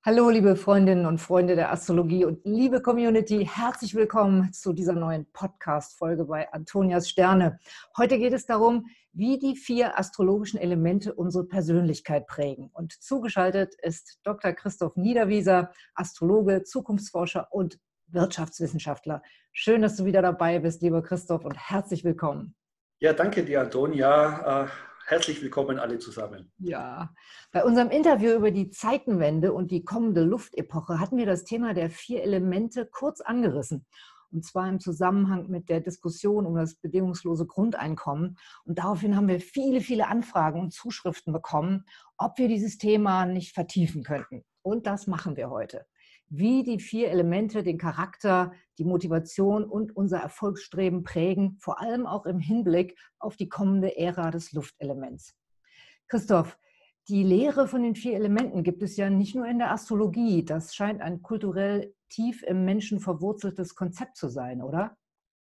Hallo, liebe Freundinnen und Freunde der Astrologie und liebe Community, herzlich willkommen zu dieser neuen Podcast-Folge bei Antonias Sterne. Heute geht es darum, wie die 4 astrologischen Elemente unsere Persönlichkeit prägen. Und zugeschaltet ist Dr. Christoph Niederwieser, Astrologe, Zukunftsforscher und Wirtschaftswissenschaftler. Schön, dass du wieder dabei bist, lieber Christoph, und herzlich willkommen. Ja, danke dir, Antonia. Herzlich willkommen alle zusammen. Ja, bei unserem Interview über die Zeitenwende und die kommende Luftepoche hatten wir das Thema der 4 Elemente kurz angerissen. Und zwar im Zusammenhang mit der Diskussion um das bedingungslose Grundeinkommen. Und daraufhin haben wir viele Anfragen und Zuschriften bekommen, ob wir dieses Thema nicht vertiefen könnten. Und das machen wir heute. Wie die 4 Elemente den Charakter, die Motivation und unser Erfolgsstreben prägen, vor allem auch im Hinblick auf die kommende Ära des Luftelements. Christoph, die Lehre von den 4 Elementen gibt es ja nicht nur in der Astrologie. Das scheint ein kulturell tief im Menschen verwurzeltes Konzept zu sein, oder?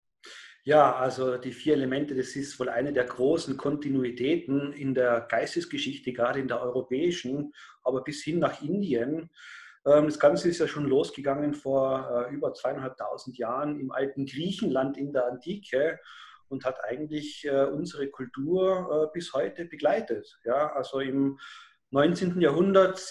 Ja, also die 4 Elemente, das ist wohl eine der großen Kontinuitäten in der Geistesgeschichte, gerade in der europäischen, aber bis hin nach Indien. Das Ganze ist ja schon losgegangen vor über 2.500 Jahren im alten Griechenland in der Antike und hat eigentlich unsere Kultur bis heute begleitet. Ja, also im 19. Jahrhundert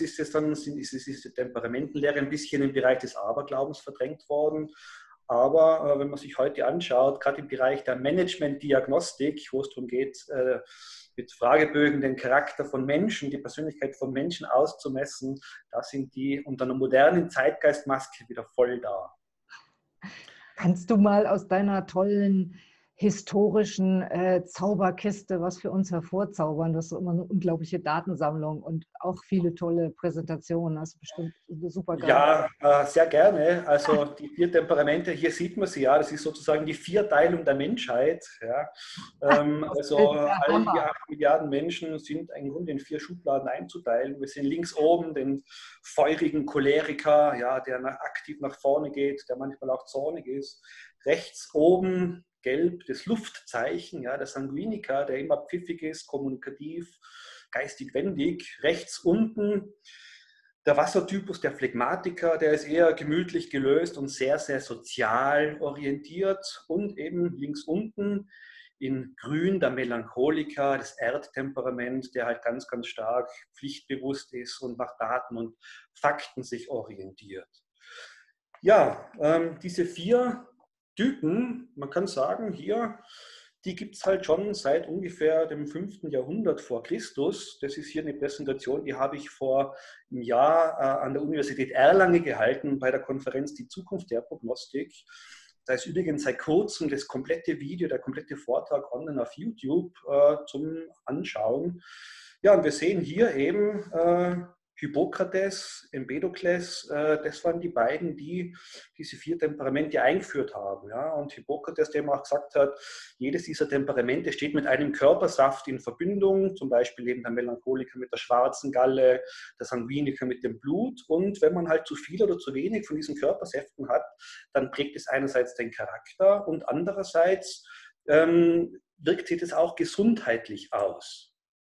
ist die Temperamentenlehre ein bisschen im Bereich des Aberglaubens verdrängt worden. Aber wenn man sich heute anschaut, gerade im Bereich der Management-Diagnostik, wo es darum geht, mit Fragebögen den Charakter von Menschen, die Persönlichkeit von Menschen auszumessen, da sind die unter einer modernen Zeitgeistmaske wieder voll da. Kannst du mal aus deiner tollen historischen Zauberkiste was für uns hervorzaubern? Das ist immer eine unglaubliche Datensammlung und auch viele tolle Präsentationen. Das ist bestimmt super geil. Ja, sehr gerne. Also die 4 Temperamente, hier sieht man sie ja, das ist sozusagen die Vierteilung der Menschheit. Ja. Also all die 8 Milliarden Menschen sind im Grunde in 4 Schubladen einzuteilen. Wir sehen links oben den feurigen Choleriker, ja, der aktiv nach vorne geht, der manchmal auch zornig ist. Rechts oben gelb das Luftzeichen, ja, der Sanguiniker, der immer pfiffig ist, kommunikativ, geistig wendig. Rechts unten der Wassertypus, der Phlegmatiker, der ist eher gemütlich gelöst und sehr sozial orientiert. Und eben links unten in grün der Melancholiker, das Erdtemperament, der halt ganz stark pflichtbewusst ist und nach Daten und Fakten sich orientiert. Ja, diese 4 Typen, man kann sagen, hier, die gibt es halt schon seit ungefähr dem 5. Jahrhundert vor Christus. Das ist hier eine Präsentation, die habe ich vor einem Jahr an der Universität Erlangen gehalten bei der Konferenz Die Zukunft der Prognostik. Da ist übrigens seit kurzem das komplette Video, der komplette Vortrag online auf YouTube zum Anschauen. Ja, und wir sehen hier eben Hippokrates, Empedokles, das waren die beiden, die diese 4 Temperamente eingeführt haben. Ja? Und Hippokrates, der auch gesagt hat, jedes dieser Temperamente steht mit einem Körpersaft in Verbindung, zum Beispiel eben der Melancholiker mit der schwarzen Galle, der Sanguiniker mit dem Blut. Und wenn man halt zu viel oder zu wenig von diesen Körpersäften hat, dann prägt es einerseits den Charakter und andererseits wirkt sich das auch gesundheitlich aus.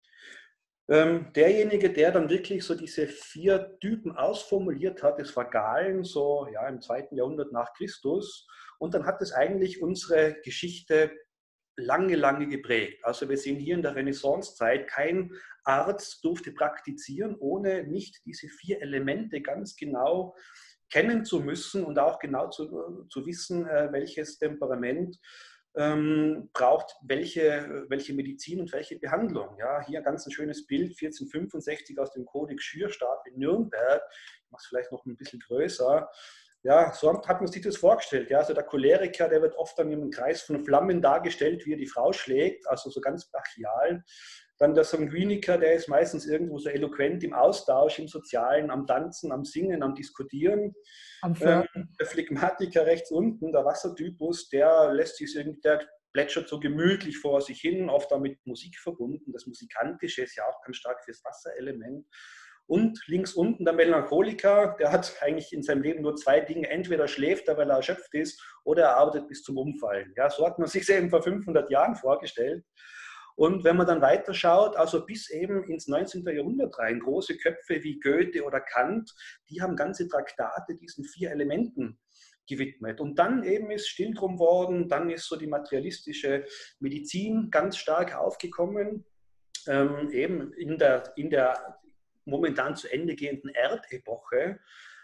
Derjenige, der dann wirklich so diese 4 Typen ausformuliert hat, das war Galen, so ja, im 2. Jahrhundert nach Christus. Und dann hat es eigentlich unsere Geschichte lange geprägt. Also wir sehen hier in der Renaissancezeit, kein Arzt durfte praktizieren, ohne nicht diese 4 Elemente ganz genau kennen zu müssen und auch genau zu wissen, welches Temperament braucht welche Medizin und welche Behandlung. Ja, hier ganz ein schönes Bild, 1465 aus dem Kodex Schürstab in Nürnberg. Ich mache es vielleicht noch ein bisschen größer. Ja, so hat man sich das vorgestellt. Ja, also der Choleriker, der wird oft dann in einem Kreis von Flammen dargestellt, wie er die Frau schlägt, also so ganz brachial. Dann der Sanguiniker, der ist meistens irgendwo so eloquent im Austausch, im Sozialen, am Tanzen, am Singen, am Diskutieren. Der Phlegmatiker rechts unten, der Wassertypus, der plätschert so gemütlich vor sich hin, oft auch mit Musik verbunden. Das Musikantische ist ja auch ganz stark fürs Wasserelement. Und links unten der Melancholiker, der hat eigentlich in seinem Leben nur 2 Dinge. Entweder schläft er, weil er erschöpft ist, oder er arbeitet bis zum Umfallen. Ja, so hat man sich eben vor 500 Jahren vorgestellt. Und wenn man dann weiterschaut, also bis eben ins 19. Jahrhundert rein, große Köpfe wie Goethe oder Kant, die haben ganze Traktate diesen 4 Elementen gewidmet. Und dann eben ist still drum worden, dann ist so die materialistische Medizin ganz stark aufgekommen, eben in der momentan zu Ende gehenden Erdepoche,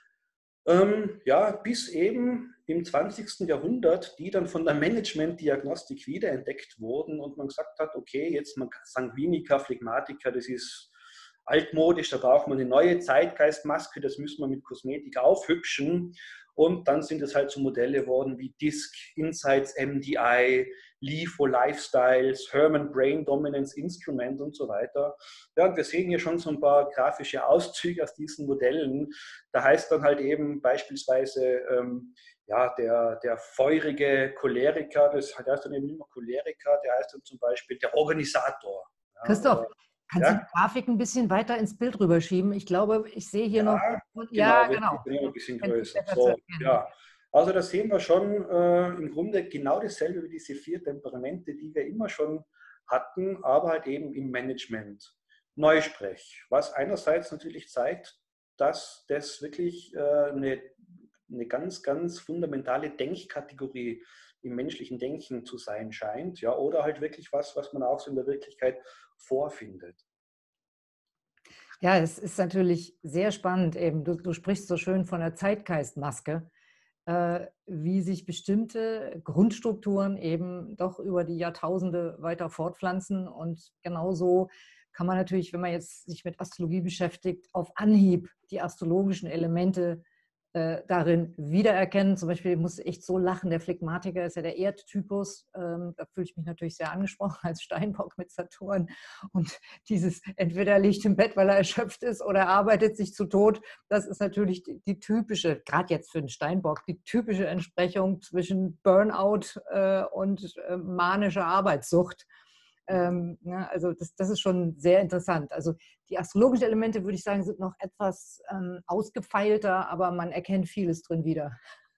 ja, bis eben im 20. Jahrhundert, die dann von der Managementdiagnostik wiederentdeckt wurden und man gesagt hat, okay, jetzt Sanguiniker, Phlegmatiker, das ist altmodisch, da braucht man eine neue Zeitgeistmaske, das müssen wir mit Kosmetik aufhübschen. Und dann sind es halt so Modelle geworden wie DISC, Insights MDI, LIFO Lifestyles, Herman Brain Dominance Instrument und so weiter. Ja, und wir sehen hier schon so ein paar grafische Auszüge aus diesen Modellen. Da heißt dann halt eben beispielsweise, ja, der feurige Choleriker, das heißt dann eben nicht mehr Choleriker, der heißt dann zum Beispiel der Organisator. Ja, Christoph, kannst du ja? die Grafik ein bisschen weiter ins Bild rüberschieben? Ich glaube, ich sehe hier noch. Ja, Genau. wir ein bisschen größer. So, ja. Also da sehen wir schon im Grunde genau dasselbe wie diese 4 Temperamente, die wir immer schon hatten, aber halt eben im Management. Neusprech, was einerseits natürlich zeigt, dass das wirklich eine ganz, ganz fundamentale Denkkategorie im menschlichen Denken zu sein scheint, ja, oder halt wirklich was man auch so in der Wirklichkeit vorfindet. Ja, es ist natürlich sehr spannend eben. Du sprichst so schön von der Zeitgeistmaske, wie sich bestimmte Grundstrukturen eben doch über die Jahrtausende weiter fortpflanzen. Und genauso kann man natürlich, wenn man jetzt sich mit Astrologie beschäftigt, auf Anhieb die astrologischen Elemente darin wiedererkennen. Zum Beispiel muss ich echt so lachen, der Phlegmatiker ist ja der Erdtypus. Da fühle ich mich natürlich sehr angesprochen als Steinbock mit Saturn. Und dieses entweder er liegt im Bett, weil er erschöpft ist, oder er arbeitet sich zu Tod, das ist natürlich die typische, gerade jetzt für den Steinbock, die typische Entsprechung zwischen Burnout und manischer Arbeitssucht. Also das ist schon sehr interessant. Also die astrologischen Elemente, würde ich sagen, sind noch etwas ausgefeilter, aber man erkennt vieles drin wieder.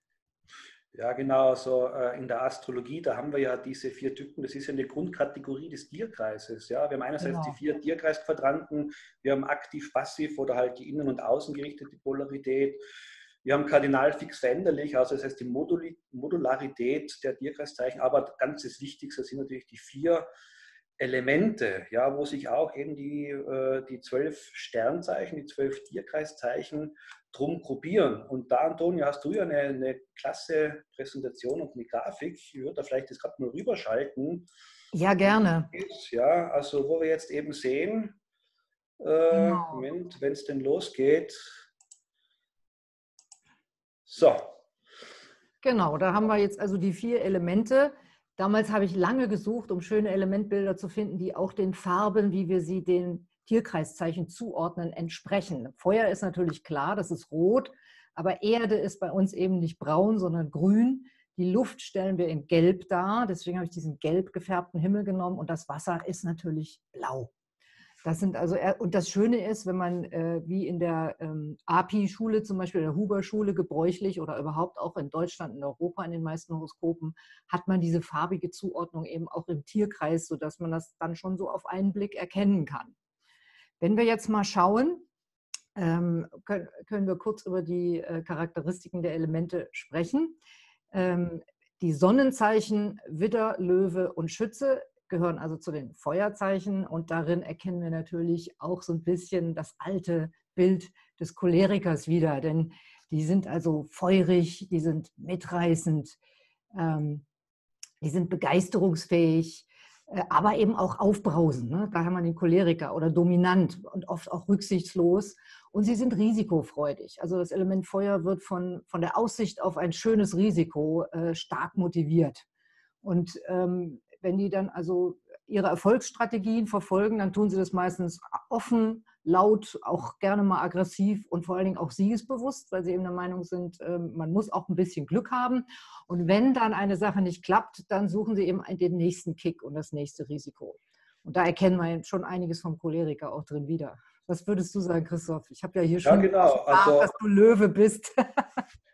Ja, genau. Also in der Astrologie, da haben wir ja diese 4 Typen. Das ist ja eine Grundkategorie des Tierkreises. Ja, wir haben einerseits die 4 Tierkreisquadranten. Wir haben aktiv, passiv oder halt die innen- und außengerichtete Polarität. Wir haben kardinal fix veränderlich, also das heißt die Modularität der Tierkreiszeichen. Aber ganz das Wichtigste sind natürlich die 4 Elemente, ja, wo sich auch eben die 12 Sternzeichen, die 12 Tierkreiszeichen drum gruppieren. Und da, Antonia, hast du ja eine klasse Präsentation und eine Grafik. Ich würde da vielleicht das gerade mal rüberschalten. Ja, gerne. Ja, also wo wir jetzt eben sehen, Genau. Moment, wenn es denn losgeht. So. Genau, da haben wir jetzt also die 4 Elemente. Damals habe ich lange gesucht, um schöne Elementbilder zu finden, die auch den Farben, wie wir sie den Tierkreiszeichen zuordnen, entsprechen. Feuer ist natürlich klar, das ist rot, aber Erde ist bei uns eben nicht braun, sondern grün. Die Luft stellen wir in Gelb dar, deswegen habe ich diesen gelb gefärbten Himmel genommen, und das Wasser ist natürlich blau. Das sind also, und das Schöne ist, wenn man wie in der API-Schule, zum Beispiel der Huber-Schule gebräuchlich, oder überhaupt auch in Deutschland, in Europa in den meisten Horoskopen, hat man diese farbige Zuordnung eben auch im Tierkreis, sodass man das dann schon so auf einen Blick erkennen kann. Wenn wir jetzt mal schauen, können wir kurz über die Charakteristiken der Elemente sprechen. Die Sonnenzeichen Widder, Löwe und Schütze gehören also zu den Feuerzeichen, und darin erkennen wir natürlich auch so ein bisschen das alte Bild des Cholerikers wieder, denn die sind also feurig, die sind mitreißend, die sind begeisterungsfähig, aber eben auch aufbrausend. Ne? Da haben wir den Choleriker, oder dominant und oft auch rücksichtslos, und sie sind risikofreudig. Also das Element Feuer wird von der Aussicht auf ein schönes Risiko stark motiviert. Und wenn die dann also ihre Erfolgsstrategien verfolgen, dann tun sie das meistens offen, laut, auch gerne mal aggressiv und vor allen Dingen auch siegesbewusst, weil sie eben der Meinung sind, man muss auch ein bisschen Glück haben. Und wenn dann eine Sache nicht klappt, dann suchen sie eben den nächsten Kick und das nächste Risiko. Und da erkennen wir schon einiges vom Choleriker auch drin wieder. Was würdest du sagen, Christoph? Ich habe ja hier schon genau. dass du Löwe bist.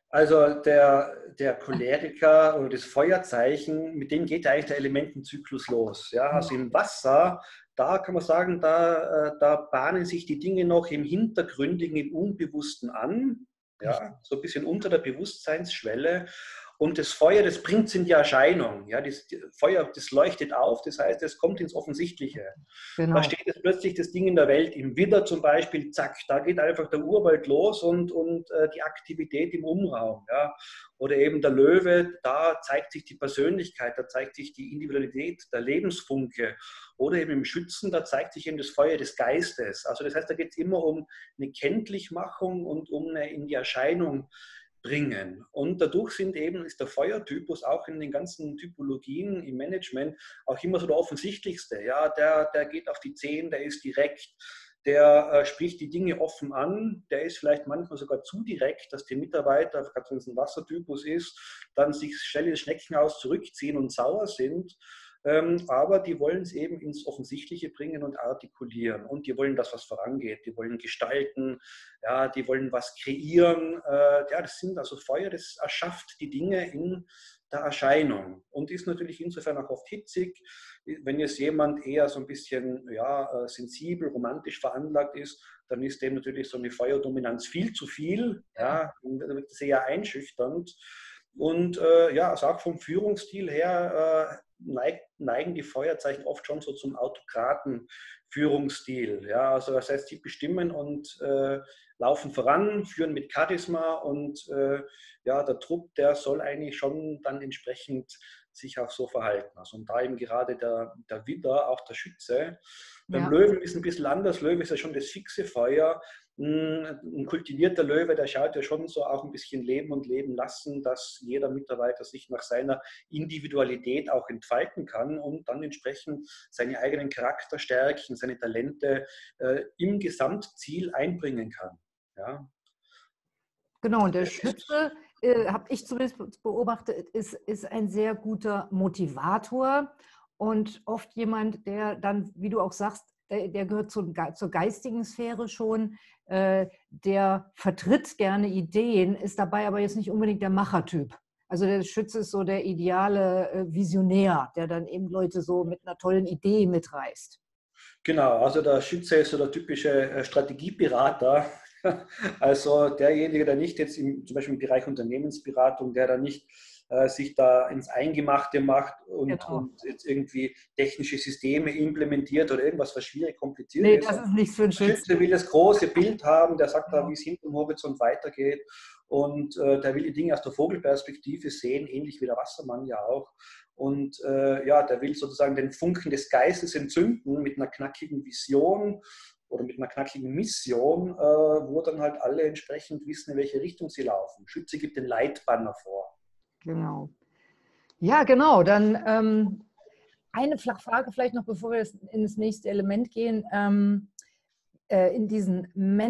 Also der Choleriker oder das Feuerzeichen, mit dem geht ja eigentlich der Elementenzyklus los. Ja? Also im Wasser, da kann man sagen, da bahnen sich die Dinge noch im Hintergründigen, im Unbewussten an, ja? So ein bisschen unter der Bewusstseinsschwelle. Und das Feuer, das bringt es in die Erscheinung. Ja? Das Feuer, das leuchtet auf, das heißt, es kommt ins Offensichtliche. Genau. Da steht jetzt plötzlich das Ding in der Welt, im Widder zum Beispiel, zack, da geht einfach der Urwald los und die Aktivität im Umraum. Ja. Oder eben der Löwe, da zeigt sich die Persönlichkeit, da zeigt sich die Individualität, der Lebensfunke. Oder eben im Schützen, da zeigt sich eben das Feuer des Geistes. Also das heißt, da geht es immer um eine Kenntlichmachung und um eine in die Erscheinung bringen. Und dadurch ist der Feuertypus auch in den ganzen Typologien im Management auch immer so der offensichtlichste. Ja, der geht auf die Zehen, der ist direkt, der spricht die Dinge offen an, der ist vielleicht manchmal sogar zu direkt, dass die Mitarbeiter, gerade wenn es ein Wassertypus ist, dann sich schnell ins Schneckenhaus zurückziehen und sauer sind. Aber die wollen es eben ins Offensichtliche bringen und artikulieren. Und die wollen, dass was vorangeht. Die wollen gestalten, ja, die wollen was kreieren. Ja, das sind also Feuer, das erschafft die Dinge in der Erscheinung und ist natürlich insofern auch oft hitzig. Wenn jetzt jemand eher so ein bisschen sensibel, romantisch veranlagt ist, dann ist dem natürlich so eine Feuerdominanz viel zu viel. Ja, und dann wird es eher einschüchternd. Und also auch vom Führungsstil her neigen die Feuerzeichen oft schon so zum Autokraten-Führungsstil. Ja, also das heißt, sie bestimmen und laufen voran, führen mit Charisma und der Trupp, der soll eigentlich schon dann entsprechend sich auch so verhalten. Also und da eben gerade der Widder, auch der Schütze. Beim Löwen ist es ein bisschen anders. Löwe ist ja schon das fixe Feuer. Ein kultivierter Löwe, der schaut ja schon so auch ein bisschen leben und leben lassen, dass jeder Mitarbeiter sich nach seiner Individualität auch entfalten kann und dann entsprechend seine eigenen Charakterstärken, seine Talente im Gesamtziel einbringen kann. Ja. Genau, und der Schütze, habe ich zumindest beobachtet, ist ein sehr guter Motivator und oft jemand, der dann, wie du auch sagst, der gehört zur geistigen Sphäre schon, der vertritt gerne Ideen, ist dabei aber jetzt nicht unbedingt der Machertyp. Also der Schütze ist so der ideale Visionär, der dann eben Leute so mit einer tollen Idee mitreißt. Genau, also der Schütze ist so der typische Strategieberater, also derjenige, der nicht jetzt zum Beispiel im Bereich Unternehmensberatung, der da nicht sich da ins Eingemachte macht und jetzt irgendwie technische Systeme implementiert oder irgendwas, was schwierig, kompliziert ist. Das ist nichts für einen Schützen. Der Schütze will das große Bild haben, der sagt da, wie es hinten im Horizont weitergeht und der will die Dinge aus der Vogelperspektive sehen, ähnlich wie der Wassermann ja auch. Und der will sozusagen den Funken des Geistes entzünden mit einer knackigen Vision oder mit einer knackigen Mission, wo dann halt alle entsprechend wissen, in welche Richtung sie laufen. Schütze gibt den Leitbanner vor. Genau. Ja, genau. Dann eine Frage vielleicht noch, bevor wir in das nächste Element gehen. In diesen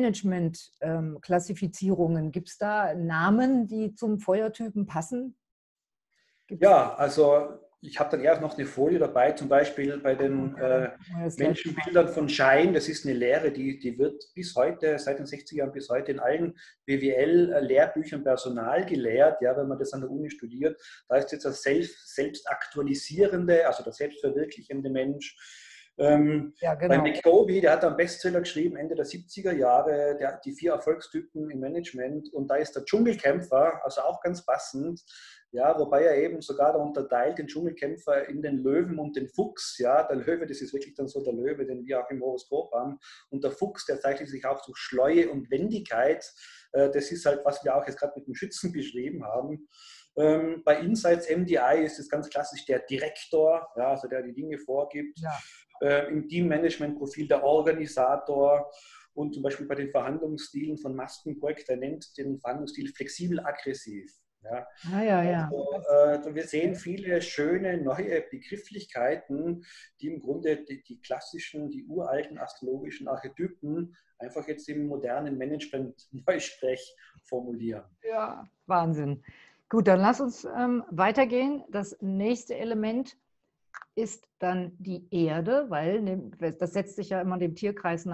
Management-Klassifizierungen, gibt es da Namen, die zum Feuertypen passen? Ja, also ich habe dann eher noch eine Folie dabei, zum Beispiel bei den Menschenbildern von Schein. Das ist eine Lehre, die wird bis heute, seit den 60er Jahren bis heute in allen BWL-Lehrbüchern Personal gelehrt, ja, wenn man das an der Uni studiert. Da ist jetzt das selbstaktualisierende, also der selbstverwirklichende Mensch. Bei McCovey, der hat einen Bestseller geschrieben, Ende der 70er Jahre, die 4 Erfolgstypen im Management, und da ist der Dschungelkämpfer, also auch ganz passend, ja, wobei er eben sogar da unterteilt den Dschungelkämpfer in den Löwen und den Fuchs. Ja, der Löwe, das ist wirklich dann so der Löwe, den wir auch im Horoskop haben. Und der Fuchs, der zeichnet sich auch durch Schleue und Wendigkeit. Das ist halt, was wir auch jetzt gerade mit dem Schützen beschrieben haben. Bei Insights MDI ist es ganz klassisch der Direktor, ja, also der die Dinge vorgibt. Ja. Im Teammanagement-Profil der Organisator. Und zum Beispiel bei den Verhandlungsstilen von Maskenprojekt, der nennt den Verhandlungsstil flexibel-aggressiv. Ja. Also, wir sehen viele schöne neue Begrifflichkeiten, die im Grunde die klassischen, die uralten astrologischen Archetypen einfach jetzt im modernen Management-Neusprech formulieren. Ja, Wahnsinn. Gut, dann lass uns weitergehen. Das nächste Element ist dann die Erde, weil das setzt sich ja immer dem Tierkreis nach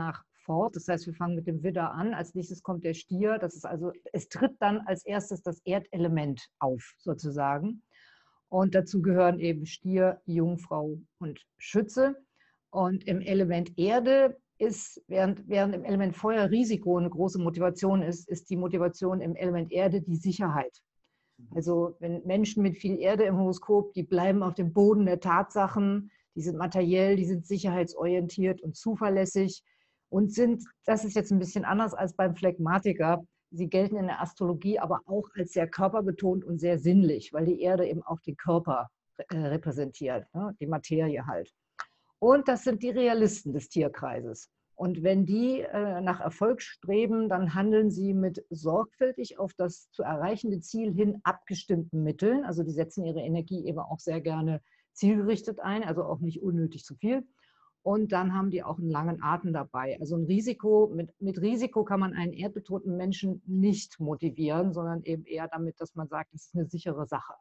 fort. Das heißt, wir fangen mit dem Widder an. Als nächstes kommt der Stier. Das ist also, es tritt dann als erstes das Erdelement auf, sozusagen. Und dazu gehören eben Stier, Jungfrau und Schütze. Und im Element Erde ist, während im Element Feuer Risiko eine große Motivation ist, ist die Motivation im Element Erde die Sicherheit. Also wenn Menschen mit viel Erde im Horoskop, die bleiben auf dem Boden der Tatsachen, die sind materiell, die sind sicherheitsorientiert und zuverlässig und sind, das ist jetzt ein bisschen anders als beim Phlegmatiker, sie gelten in der Astrologie aber auch als sehr körperbetont und sehr sinnlich, weil die Erde eben auch den Körper repräsentiert, ne? Die Materie halt. Und das sind die Realisten des Tierkreises. Und wenn die nach Erfolg streben, dann handeln sie mit sorgfältig auf das zu erreichende Ziel hin abgestimmten Mitteln. Also die setzen ihre Energie eben auch sehr gerne zielgerichtet ein, also auch nicht unnötig zu viel. Und dann haben die auch einen langen Atem dabei. Also ein Risiko, mit Risiko kann man einen erdbetonten Menschen nicht motivieren, sondern eben eher damit, dass man sagt, es ist eine sichere Sache.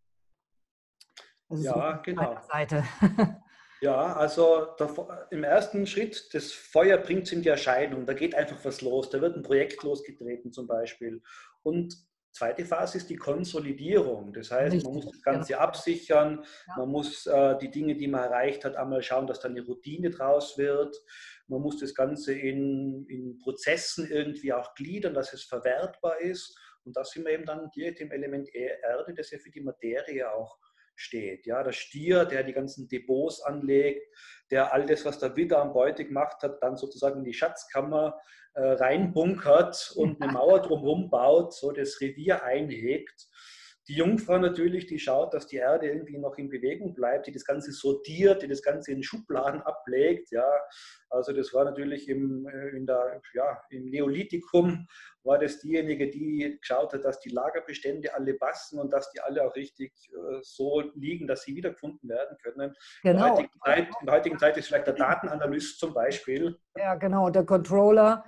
Also so Ja, von genau. meiner Seite. Ja, also im ersten Schritt, das Feuer bringt es in die Erscheinung, da geht einfach was los, da wird ein Projekt losgetreten zum Beispiel. Und zweite Phase ist die Konsolidierung, das heißt, man muss Richtig, das genau. Ganze absichern, Ja. man muss die Dinge, die man erreicht hat, einmal schauen, dass da eine Routine draus wird, man muss das Ganze in Prozessen irgendwie auch gliedern, dass es verwertbar ist. Und da sind wir eben dann direkt im Element Erde, das ja für die Materie auch steht. Ja, der Stier, der die ganzen Depots anlegt, der all das, was der Widder am Beute gemacht hat, dann sozusagen in die Schatzkammer reinbunkert und eine Mauer drumherum baut, so das Revier einhegt. Die Jungfrau natürlich, die schaut, dass die Erde irgendwie noch in Bewegung bleibt, die das Ganze sortiert, die das Ganze in Schubladen ablegt. Ja, also das war natürlich im Neolithikum war das diejenige, die geschaut hat, dass die Lagerbestände alle passen und dass die alle auch richtig so liegen, dass sie wiedergefunden werden können. Genau. In der heutigen Zeit ist vielleicht der Datenanalyst zum Beispiel. Ja, genau, der Controller.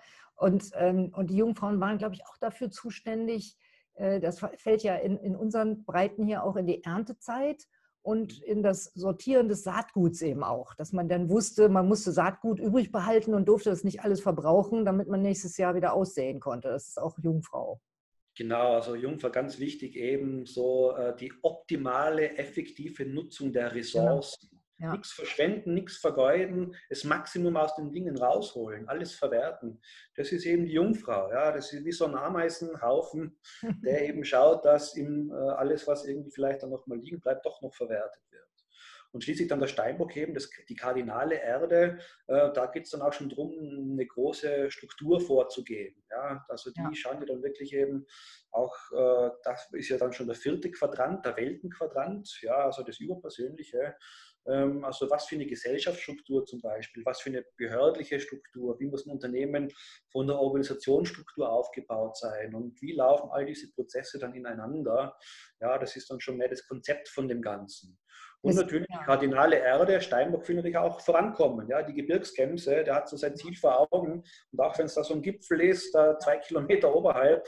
Und die Jungfrauen waren, glaube ich, auch dafür zuständig. Das fällt ja in unseren Breiten hier auch in die Erntezeit und in das Sortieren des Saatguts eben auch. Dass man dann wusste, man musste Saatgut übrig behalten und durfte das nicht alles verbrauchen, damit man nächstes Jahr wieder aussäen konnte. Das ist auch Jungfrau. Genau, also Jungfrau ganz wichtig eben so die optimale, effektive Nutzung der Genau. Ressourcen. Ja. Nichts verschwenden, nichts vergeuden, das Maximum aus den Dingen rausholen, alles verwerten. Das ist eben die Jungfrau. Ja? Das ist wie so ein Ameisenhaufen, der eben schaut, dass ihm alles, was irgendwie vielleicht dann noch mal liegen bleibt, doch noch verwertet wird. Und schließlich dann der Steinbock eben, die kardinale Erde, da geht es dann auch schon darum, eine große Struktur vorzugeben. Ja? Also die Ja. schauen ja dann wirklich eben auch, das ist ja dann schon der vierte Quadrant, der Weltenquadrant, ja, also das Überpersönliche. Also was für eine Gesellschaftsstruktur zum Beispiel, was für eine behördliche Struktur, wie muss ein Unternehmen von der Organisationsstruktur aufgebaut sein und wie laufen all diese Prozesse dann ineinander. Ja, das ist dann schon mehr das Konzept von dem Ganzen. Und natürlich die kardinale Erde, Steinbock will natürlich auch vorankommen. Ja, die Gebirgsgemse, der hat so sein Ziel vor Augen. Und auch wenn es da so ein Gipfel ist, da 2 Kilometer oberhalb,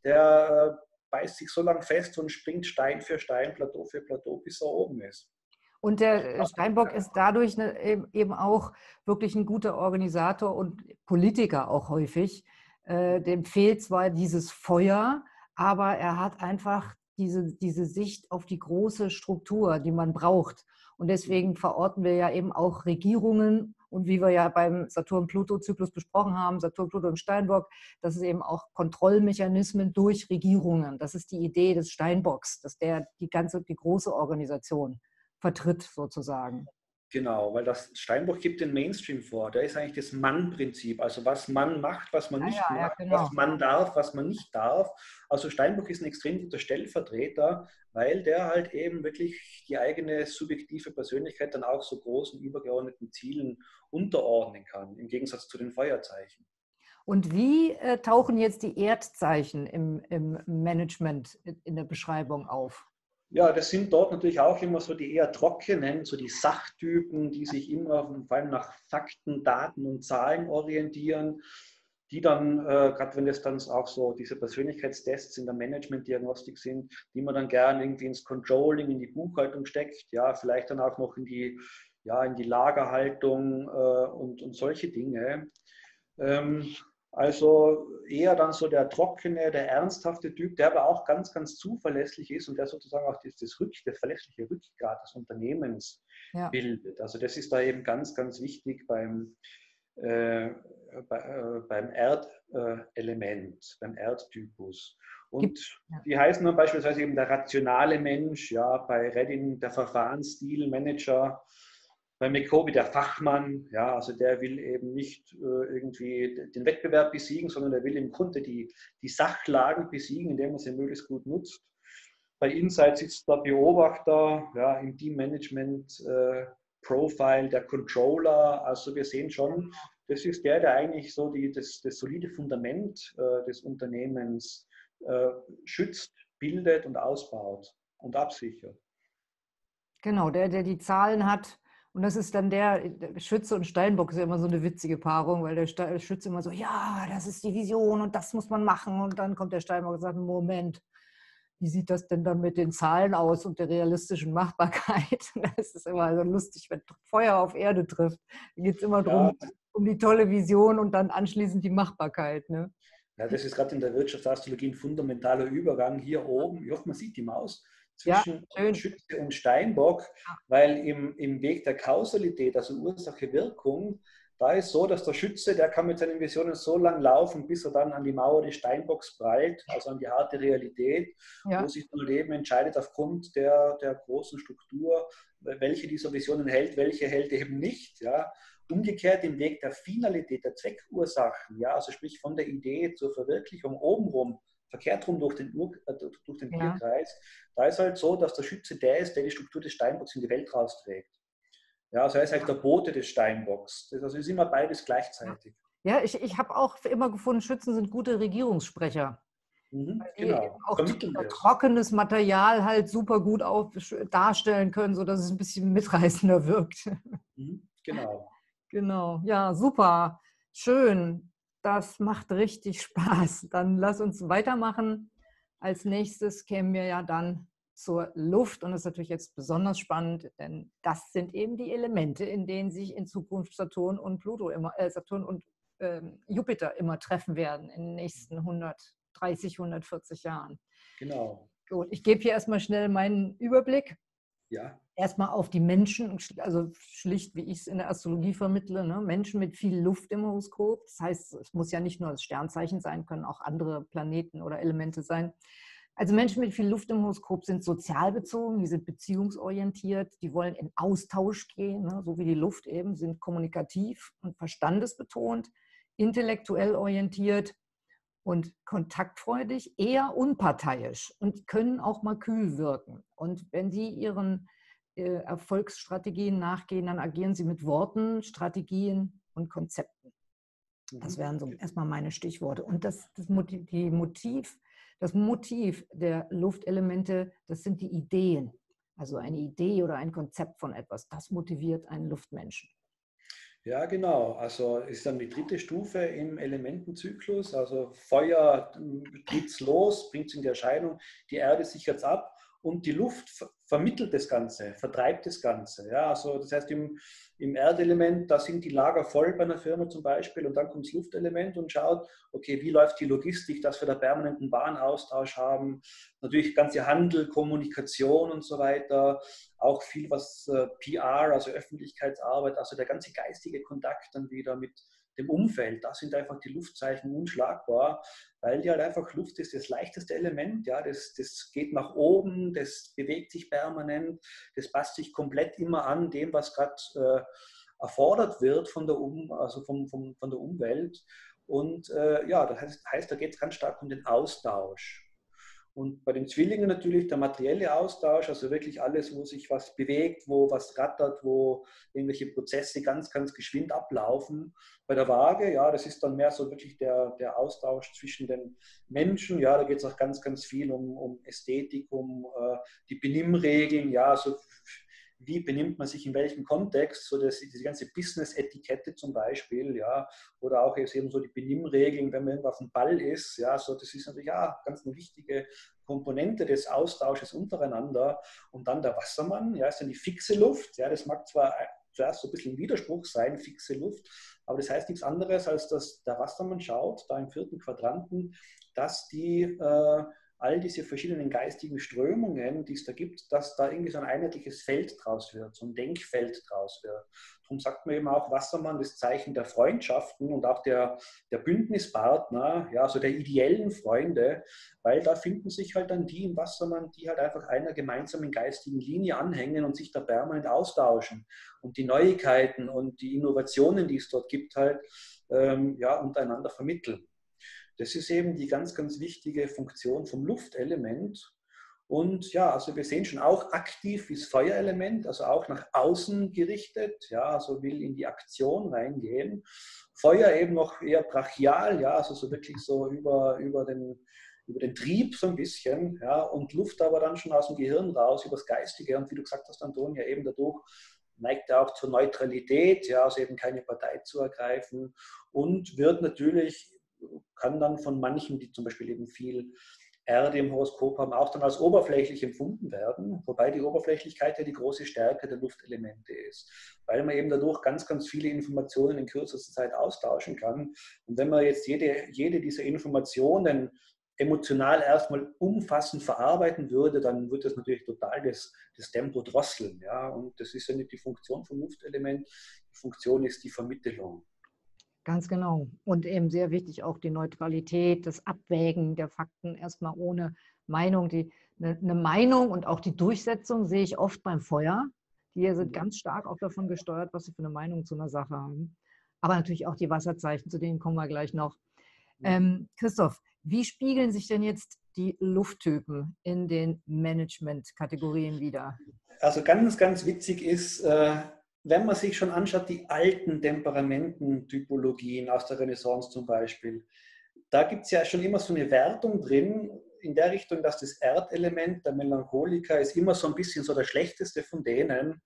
der beißt sich so lang fest und springt Stein für Stein, Plateau für Plateau, bis er oben ist. Und der Steinbock ist dadurch eben auch wirklich ein guter Organisator und Politiker auch häufig. Dem fehlt zwar dieses Feuer, aber er hat einfach diese Sicht auf die große Struktur, die man braucht. Und deswegen verorten wir ja eben auch Regierungen. Und wie wir ja beim Saturn-Pluto-Zyklus besprochen haben, Saturn, Pluto im Steinbock, das ist eben auch Kontrollmechanismen durch Regierungen. Das ist die Idee des Steinbocks, dass der die große Organisation vertritt sozusagen. Genau, weil das Steinbock gibt den Mainstream vor. Der ist eigentlich das Mann-Prinzip. Also was man macht, was man nicht Ja, macht, genau. was man darf, was man nicht darf. Also Steinbock ist ein extrem guter Stellvertreter, weil der halt eben wirklich die eigene subjektive Persönlichkeit dann auch so großen übergeordneten Zielen unterordnen kann, im Gegensatz zu den Feuerzeichen. Und wie tauchen jetzt die Erdzeichen im Management in der Beschreibung auf? Ja, das sind dort natürlich auch immer so die eher trockenen, so die Sachtypen, die sich immer vor allem nach Fakten, Daten und Zahlen orientieren, die dann, gerade wenn das dann auch so diese Persönlichkeitstests in der Management-Diagnostik sind, die man dann gerne irgendwie ins Controlling, in die Buchhaltung steckt, ja, vielleicht dann auch noch in die Lagerhaltung und solche Dinge. Also eher dann so der trockene, der ernsthafte Typ, der aber auch ganz, ganz zuverlässig ist und der sozusagen auch das verlässliche Rückgrat des Unternehmens bildet. Also das ist da eben ganz, ganz wichtig beim Erdelement, beim Erdtypus. Und die heißen dann beispielsweise eben der rationale Mensch, ja, bei Redding der Verfahrensstilmanager, bei McCoby der Fachmann, ja, also der will eben nicht irgendwie den Wettbewerb besiegen, sondern der will im Grunde die Sachlagen besiegen, indem er sie möglichst gut nutzt. Bei Insight sitzt der Beobachter, ja, im Teammanagement Profile der Controller. Also wir sehen schon, das ist der eigentlich so das solide Fundament des Unternehmens schützt, bildet und ausbaut und absichert. Genau, der die Zahlen hat. Und das ist dann der Schütze und Steinbock ist ja immer so eine witzige Paarung, weil der Schütze immer so, ja, das ist die Vision und das muss man machen. Und dann kommt der Steinbock und sagt, Moment, wie sieht das denn dann mit den Zahlen aus und der realistischen Machbarkeit? Das ist immer so lustig, wenn Feuer auf Erde trifft. Da geht es immer darum, um die tolle Vision und dann anschließend die Machbarkeit. Ne? Ja, das ist gerade in der Wirtschaftsastrologie ein fundamentaler Übergang. Hier oben, ich hoffe, man sieht die Maus, zwischen Schütze und Steinbock, weil im Weg der Kausalität, also Ursache-Wirkung, da ist so, dass der Schütze, der kann mit seinen Visionen so lang laufen, bis er dann an die Mauer des Steinbocks prallt, also an die harte Realität, wo sich das Leben entscheidet aufgrund der großen Struktur, welche dieser Visionen hält, welche hält eben nicht. Ja. Umgekehrt im Weg der Finalität, der Zweckursachen, ja, also sprich von der Idee zur Verwirklichung obenrum, verkehrt rum durch den Tierkreis, da ist halt so, dass der Schütze der ist, der die Struktur des Steinbocks in die Welt rausträgt. Ja, also er ist halt der Bote des Steinbocks. Das ist immer beides gleichzeitig. Ja, ich habe auch immer gefunden, Schützen sind gute Regierungssprecher. Genau. Auch trockenes Material halt super gut darstellen können, sodass es ein bisschen mitreißender wirkt. Genau. Genau, ja, super, schön. Das macht richtig Spaß. Dann lass uns weitermachen. Als nächstes kämen wir ja dann zur Luft und das ist natürlich jetzt besonders spannend, denn das sind eben die Elemente, in denen sich in Zukunft Saturn und Jupiter immer treffen werden in den nächsten 130, 140 Jahren. Genau. Gut, ich gebe hier erstmal schnell meinen Überblick. Ja. Erstmal auf die Menschen, also schlicht, wie ich es in der Astrologie vermittle, ne? Menschen mit viel Luft im Horoskop. Das heißt, es muss ja nicht nur das Sternzeichen sein, können auch andere Planeten oder Elemente sein. Also Menschen mit viel Luft im Horoskop sind sozial bezogen, die sind beziehungsorientiert, die wollen in Austausch gehen, ne? So wie die Luft eben, sind kommunikativ und verstandesbetont, intellektuell orientiert und kontaktfreudig, eher unparteiisch und können auch mal kühl wirken. Und wenn sie ihren Erfolgsstrategien nachgehen, dann agieren sie mit Worten, Strategien und Konzepten. Das wären so erstmal meine Stichworte. Und das Motiv der Luftelemente, das sind die Ideen. Also eine Idee oder ein Konzept von etwas, das motiviert einen Luftmenschen. Ja, genau. Also ist dann die dritte Stufe im Elementenzyklus. Also Feuer tritt es los, bringt es in die Erscheinung, die Erde sichert es ab und die Luft vermittelt das Ganze, vertreibt das Ganze. Ja, also das heißt, im Erdelement, da sind die Lager voll bei einer Firma zum Beispiel und dann kommt das Luftelement und schaut, okay, wie läuft die Logistik, dass wir da permanenten Warenaustausch haben, natürlich ganze Handel, Kommunikation und so weiter, auch viel was PR, also Öffentlichkeitsarbeit, also der ganze geistige Kontakt dann wieder mit dem Umfeld, da sind einfach die Luftzeichen unschlagbar, weil die halt einfach Luft ist das leichteste Element, ja, das geht nach oben, das bewegt sich permanent, das passt sich komplett immer an dem, was gerade erfordert wird von der Umwelt. Und ja, das heißt, da geht es ganz stark um den Austausch. Und bei den Zwillingen natürlich der materielle Austausch, also wirklich alles, wo sich was bewegt, wo was rattert, wo irgendwelche Prozesse ganz, ganz geschwind ablaufen. Bei der Waage, ja, das ist dann mehr so wirklich der Austausch zwischen den Menschen. Ja, da geht es auch ganz, ganz viel um Ästhetik, um die Benimmregeln, ja, so wie benimmt man sich in welchem Kontext, so diese ganze Business-Etikette zum Beispiel, ja, oder auch jetzt eben so die Benimmregeln, wenn man irgendwo auf dem Ball ist, ja, so das ist natürlich ja ganz eine wichtige Komponente des Austausches untereinander. Und dann der Wassermann, ja, ist dann die fixe Luft, ja, das mag zwar zuerst so ein bisschen ein Widerspruch sein, fixe Luft. Aber das heißt nichts anderes, als dass der Wassermann schaut, da im 4. Quadranten, dass die all diese verschiedenen geistigen Strömungen, die es da gibt, dass da irgendwie so ein einheitliches Feld draus wird, so ein Denkfeld draus wird. Darum sagt man eben auch Wassermann, das Zeichen der Freundschaften und auch der Bündnispartner, ja, also der ideellen Freunde, weil da finden sich halt dann die im Wassermann, die halt einfach einer gemeinsamen geistigen Linie anhängen und sich da permanent austauschen und die Neuigkeiten und die Innovationen, die es dort gibt, halt ja, untereinander vermitteln. Das ist eben die ganz, ganz wichtige Funktion vom Luftelement. Und ja, also wir sehen schon auch aktiv wie das Feuerelement, also auch nach außen gerichtet, ja, also will in die Aktion reingehen. Feuer eben noch eher brachial, ja, also so wirklich so über den Trieb so ein bisschen, ja, und Luft aber dann schon aus dem Gehirn raus, übers Geistige. Und wie du gesagt hast, Antonia, eben dadurch neigt er auch zur Neutralität, ja, also eben keine Partei zu ergreifen und wird natürlich, kann dann von manchen, die zum Beispiel eben viel Erde im Horoskop haben, auch dann als oberflächlich empfunden werden, wobei die Oberflächlichkeit ja die große Stärke der Luftelemente ist, weil man eben dadurch ganz, ganz viele Informationen in kürzester Zeit austauschen kann. Und wenn man jetzt jede dieser Informationen emotional erstmal umfassend verarbeiten würde, dann würde das natürlich total das Tempo drosseln. Ja? Und das ist ja nicht die Funktion vom Luftelement, die Funktion ist die Vermittlung. Ganz genau. Und eben sehr wichtig auch die Neutralität, das Abwägen der Fakten erstmal ohne Meinung. Eine Meinung und auch die Durchsetzung sehe ich oft beim Feuer. Die sind ganz stark auch davon gesteuert, was sie für eine Meinung zu einer Sache haben. Aber natürlich auch die Wasserzeichen, zu denen kommen wir gleich noch. Christoph, wie spiegeln sich denn jetzt die Lufttypen in den Management-Kategorien wider? Also ganz, ganz witzig ist, wenn man sich schon anschaut, die alten Temperamententypologien aus der Renaissance zum Beispiel, da gibt es ja schon immer so eine Wertung drin, in der Richtung, dass das Erdelement, der Melancholiker, ist immer so ein bisschen so der schlechteste von denen.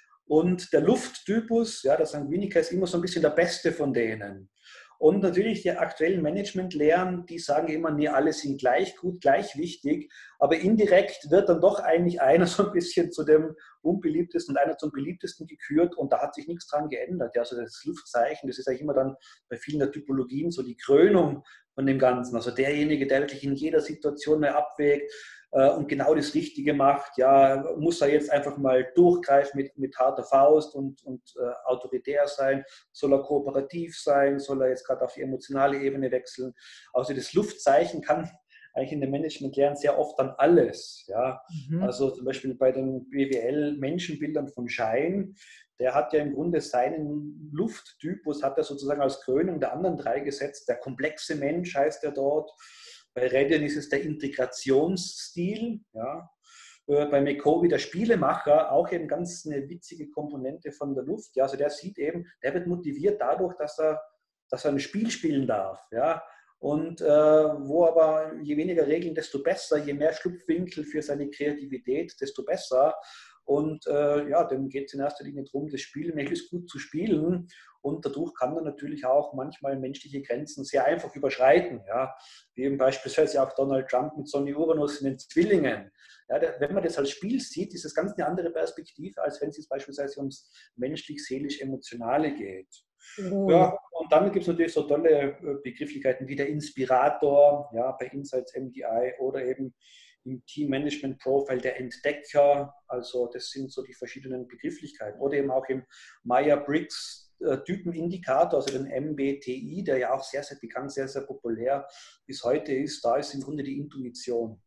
Und der Lufttypus, ja, der Sanguiniker, ist immer so ein bisschen der beste von denen. Und natürlich die aktuellen Managementlehren, die sagen immer, nee, alle sind gleich gut, gleich wichtig, aber indirekt wird dann doch eigentlich einer so ein bisschen zu dem unbeliebtesten und einer zum beliebtesten gekürt und da hat sich nichts dran geändert. Ja, also das Luftzeichen, das ist eigentlich immer dann bei vielen der Typologien so die Krönung von dem Ganzen. Also derjenige, der wirklich in jeder Situation neu abwägt und genau das Richtige macht, ja, muss er jetzt einfach mal durchgreifen mit harter Faust und autoritär sein, soll er kooperativ sein, soll er jetzt gerade auf die emotionale Ebene wechseln. Also das Luftzeichen kann eigentlich in dem Management lernen sehr oft dann alles. Ja. Also zum Beispiel bei den BWL-Menschenbildern von Schein, der hat ja im Grunde seinen Lufttypus, hat er sozusagen als Krönung der anderen drei gesetzt. Der komplexe Mensch heißt er dort. Bei Redian ist es der Integrationsstil. Ja. Bei McCovey der Spielemacher, auch eben ganz eine witzige Komponente von der Luft. Ja. Also der sieht eben, der wird motiviert dadurch, dass er ein Spiel spielen darf. Ja. Und wo aber je weniger Regeln, desto besser, je mehr Schlupfwinkel für seine Kreativität, desto besser. Und ja, dem geht es in erster Linie darum, das Spiel möglichst gut zu spielen. Und dadurch kann er natürlich auch manchmal menschliche Grenzen sehr einfach überschreiten. Ja? Wie eben beispielsweise auch Donald Trump mit Sonny Uranus in den Zwillingen. Ja, wenn man das als Spiel sieht, ist das ganz eine andere Perspektive, als wenn es jetzt beispielsweise ums menschlich-seelisch-emotionale geht. Ja, und dann gibt es natürlich so tolle Begrifflichkeiten wie der Inspirator, ja, bei Insights MDI oder eben im Team Management Profile der Entdecker. Also das sind so die verschiedenen Begrifflichkeiten. Oder eben auch im Myers-Briggs Typenindikator, also den MBTI, der ja auch sehr, sehr bekannt, sehr, sehr populär bis heute ist. Da ist im Grunde die Intuition.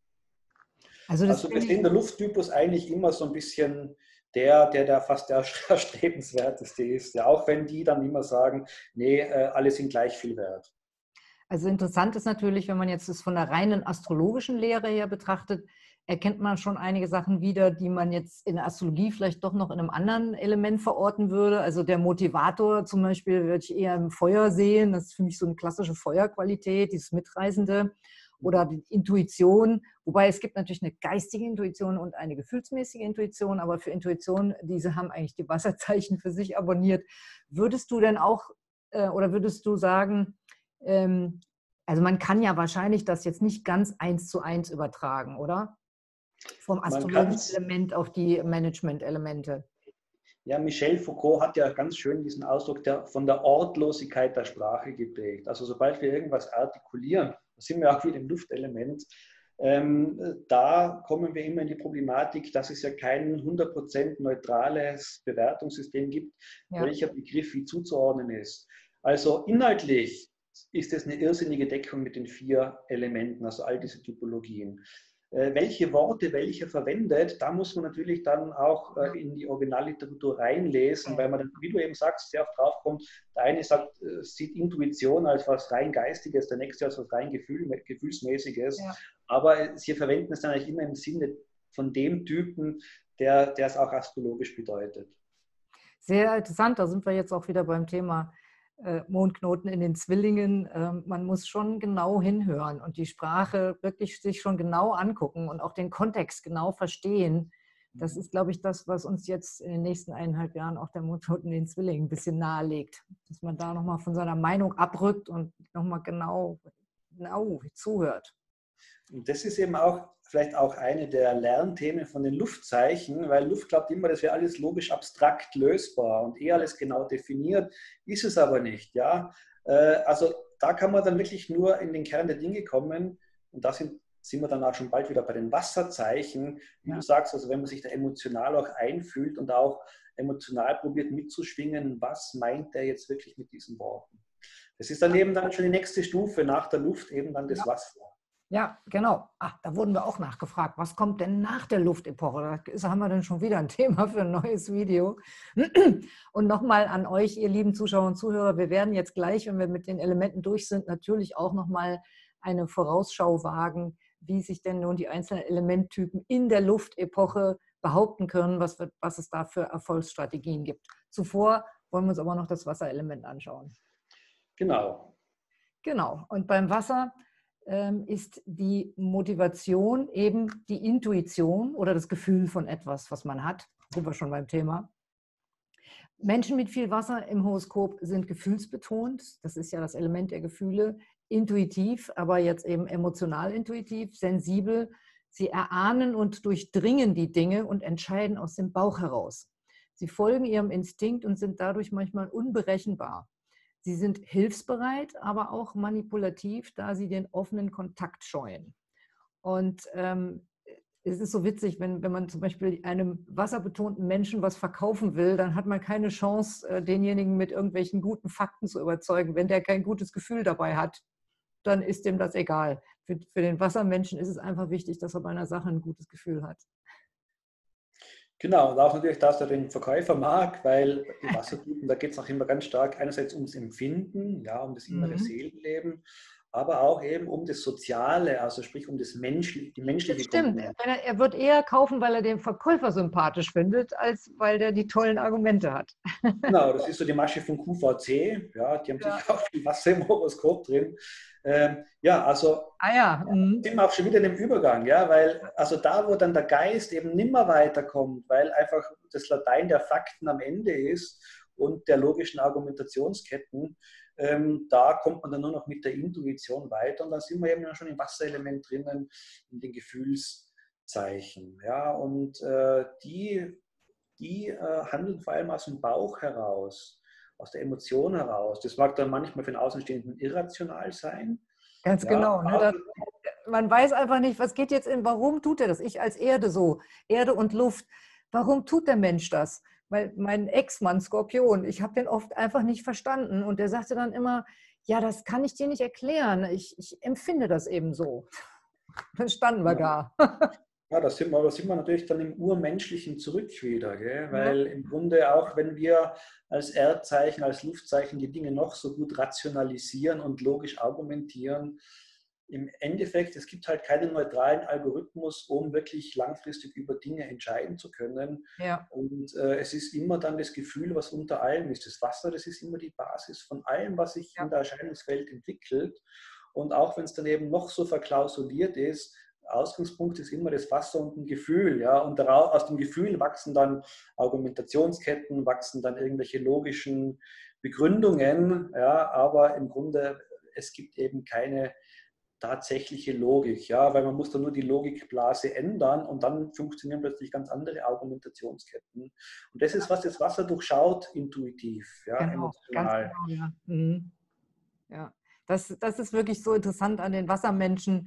Also wir sehen der Lufttypus eigentlich immer so ein bisschen der fast der erstrebenswerteste ist. Ja, auch wenn die dann immer sagen, nee, alle sind gleich viel wert. Also interessant ist natürlich, wenn man jetzt das von der reinen astrologischen Lehre her betrachtet, erkennt man schon einige Sachen wieder, die man jetzt in der Astrologie vielleicht doch noch in einem anderen Element verorten würde. Also der Motivator zum Beispiel würde ich eher im Feuer sehen. Das ist für mich so eine klassische Feuerqualität, dieses Mitreisende. Oder die Intuition, wobei es gibt natürlich eine geistige Intuition und eine gefühlsmäßige Intuition, aber für Intuition, diese haben eigentlich die Wasserzeichen für sich abonniert. Würdest du denn auch, oder würdest du sagen, also man kann ja wahrscheinlich das jetzt nicht ganz 1:1 übertragen, oder? Vom astrologischen Element auf die Management-Elemente. Ja, Michel Foucault hat ja ganz schön diesen Ausdruck von der Ortlosigkeit der Sprache geprägt. Also sobald wir irgendwas artikulieren, da sind wir auch wieder im Luftelement, da kommen wir immer in die Problematik, dass es ja kein 100% neutrales Bewertungssystem gibt, Ja. welcher Begriff wie zuzuordnen ist. Also inhaltlich ist es eine irrsinnige Deckung mit den 4 Elementen, also all diese Typologien. Welche Worte welche verwendet, da muss man natürlich dann auch in die Originalliteratur reinlesen, weil man dann, wie du eben sagst, sehr oft draufkommt, der eine sagt, sieht Intuition als was rein Geistiges, der nächste als was rein Gefühlsmäßiges, ja. Aber sie verwenden es dann eigentlich immer im Sinne von dem Typen, der es auch astrologisch bedeutet. Sehr interessant, da sind wir jetzt auch wieder beim Thema Mondknoten in den Zwillingen. Man muss schon genau hinhören und die Sprache wirklich sich schon genau angucken und auch den Kontext genau verstehen. Das ist, glaube ich, das, was uns jetzt in den nächsten 1,5 Jahren auch der Mondknoten in den Zwillingen ein bisschen nahelegt. Dass man da nochmal von seiner Meinung abrückt und nochmal genau zuhört. Und das ist eben auch vielleicht auch eine der Lernthemen von den Luftzeichen, weil Luft glaubt immer, das wäre alles logisch abstrakt lösbar und alles genau definiert, ist es aber nicht. Ja? Also da kann man dann wirklich nur in den Kern der Dinge kommen und da sind wir dann auch schon bald wieder bei den Wasserzeichen, wie du sagst, also wenn man sich da emotional auch einfühlt und auch emotional probiert mitzuschwingen, was meint der jetzt wirklich mit diesen Worten? Das ist dann eben dann schon die nächste Stufe nach der Luft, eben dann das Wasser. Ja, genau. Da wurden wir auch nachgefragt. Was kommt denn nach der Luftepoche? Da haben wir dann schon wieder ein Thema für ein neues Video. Und nochmal an euch, ihr lieben Zuschauer und Zuhörer, wir werden jetzt gleich, wenn wir mit den Elementen durch sind, natürlich auch nochmal eine Vorausschau wagen, wie sich denn nun die einzelnen Elementtypen in der Luftepoche behaupten können, was es da für Erfolgsstrategien gibt. Zuvor wollen wir uns aber noch das Wasserelement anschauen. Genau. Genau. Und beim Wasser ist die Motivation eben die Intuition oder das Gefühl von etwas, was man hat. Da sind wir schon beim Thema. Menschen mit viel Wasser im Horoskop sind gefühlsbetont. Das ist ja das Element der Gefühle. Intuitiv, aber jetzt eben emotional intuitiv, sensibel. Sie erahnen und durchdringen die Dinge und entscheiden aus dem Bauch heraus. Sie folgen ihrem Instinkt und sind dadurch manchmal unberechenbar. Sie sind hilfsbereit, aber auch manipulativ, da sie den offenen Kontakt scheuen. Und es ist so witzig, wenn man zum Beispiel einem wasserbetonten Menschen was verkaufen will, dann hat man keine Chance, denjenigen mit irgendwelchen guten Fakten zu überzeugen. Wenn der kein gutes Gefühl dabei hat, dann ist dem das egal. Für den Wassermenschen ist es einfach wichtig, dass er bei einer Sache ein gutes Gefühl hat. Genau, und auch natürlich, dass er den Verkäufer mag, weil die Wassertypen, da geht es auch immer ganz stark einerseits ums Empfinden, ja, um das innere Seelenleben, aber auch eben um das Soziale, also sprich um die menschliche Komponente. Stimmt, er wird eher kaufen, weil er den Verkäufer sympathisch findet, als weil der die tollen Argumente hat. Genau, das ist so die Masche von QVC, ja, die haben sicher auch viel Wasser im Horoskop drin. Also sind wir auch schon wieder in dem Übergang, ja, weil also da, wo dann der Geist eben nimmer weiterkommt, weil einfach das Latein der Fakten am Ende ist und der logischen Argumentationsketten, da kommt man dann nur noch mit der Intuition weiter und dann sind wir eben schon im Wasserelement drinnen, in den Gefühlszeichen, ja, und die handeln vor allem aus dem Bauch heraus, aus der Emotion heraus. Das mag dann manchmal für den Außenstehenden irrational sein. Ganz genau. Ne? Man weiß einfach nicht, was geht jetzt in, warum tut er das? Ich als Erde so, Erde und Luft, warum tut der Mensch das? Weil mein Ex-Mann Skorpion, ich habe den oft einfach nicht verstanden und der sagte dann immer, ja, das kann ich dir nicht erklären, ich empfinde das eben so. Dann standen wir gar. Ja, da sind wir natürlich dann im Urmenschlichen zurück wieder, gell? Weil im Grunde auch, wenn wir als Erdzeichen, als Luftzeichen die Dinge noch so gut rationalisieren und logisch argumentieren, im Endeffekt, es gibt halt keinen neutralen Algorithmus, um wirklich langfristig über Dinge entscheiden zu können. Ja. Und es ist immer dann das Gefühl, was unter allem ist. Das Wasser, das ist immer die Basis von allem, was sich in der Erscheinungswelt entwickelt. Und auch wenn es dann eben noch so verklausuliert ist, Ausgangspunkt ist immer das Wasser und ein Gefühl. Ja? Und aus dem Gefühl wachsen dann Argumentationsketten, wachsen dann irgendwelche logischen Begründungen. Ja? Aber im Grunde, es gibt eben keine tatsächliche Logik, ja, weil man muss dann nur die Logikblase ändern und dann funktionieren plötzlich ganz andere Argumentationsketten. Und das ist, was das Wasser durchschaut, intuitiv, ja, Genau, ganz emotional. genau, ja. Mhm. Ja, das ist wirklich so interessant an den Wassermenschen,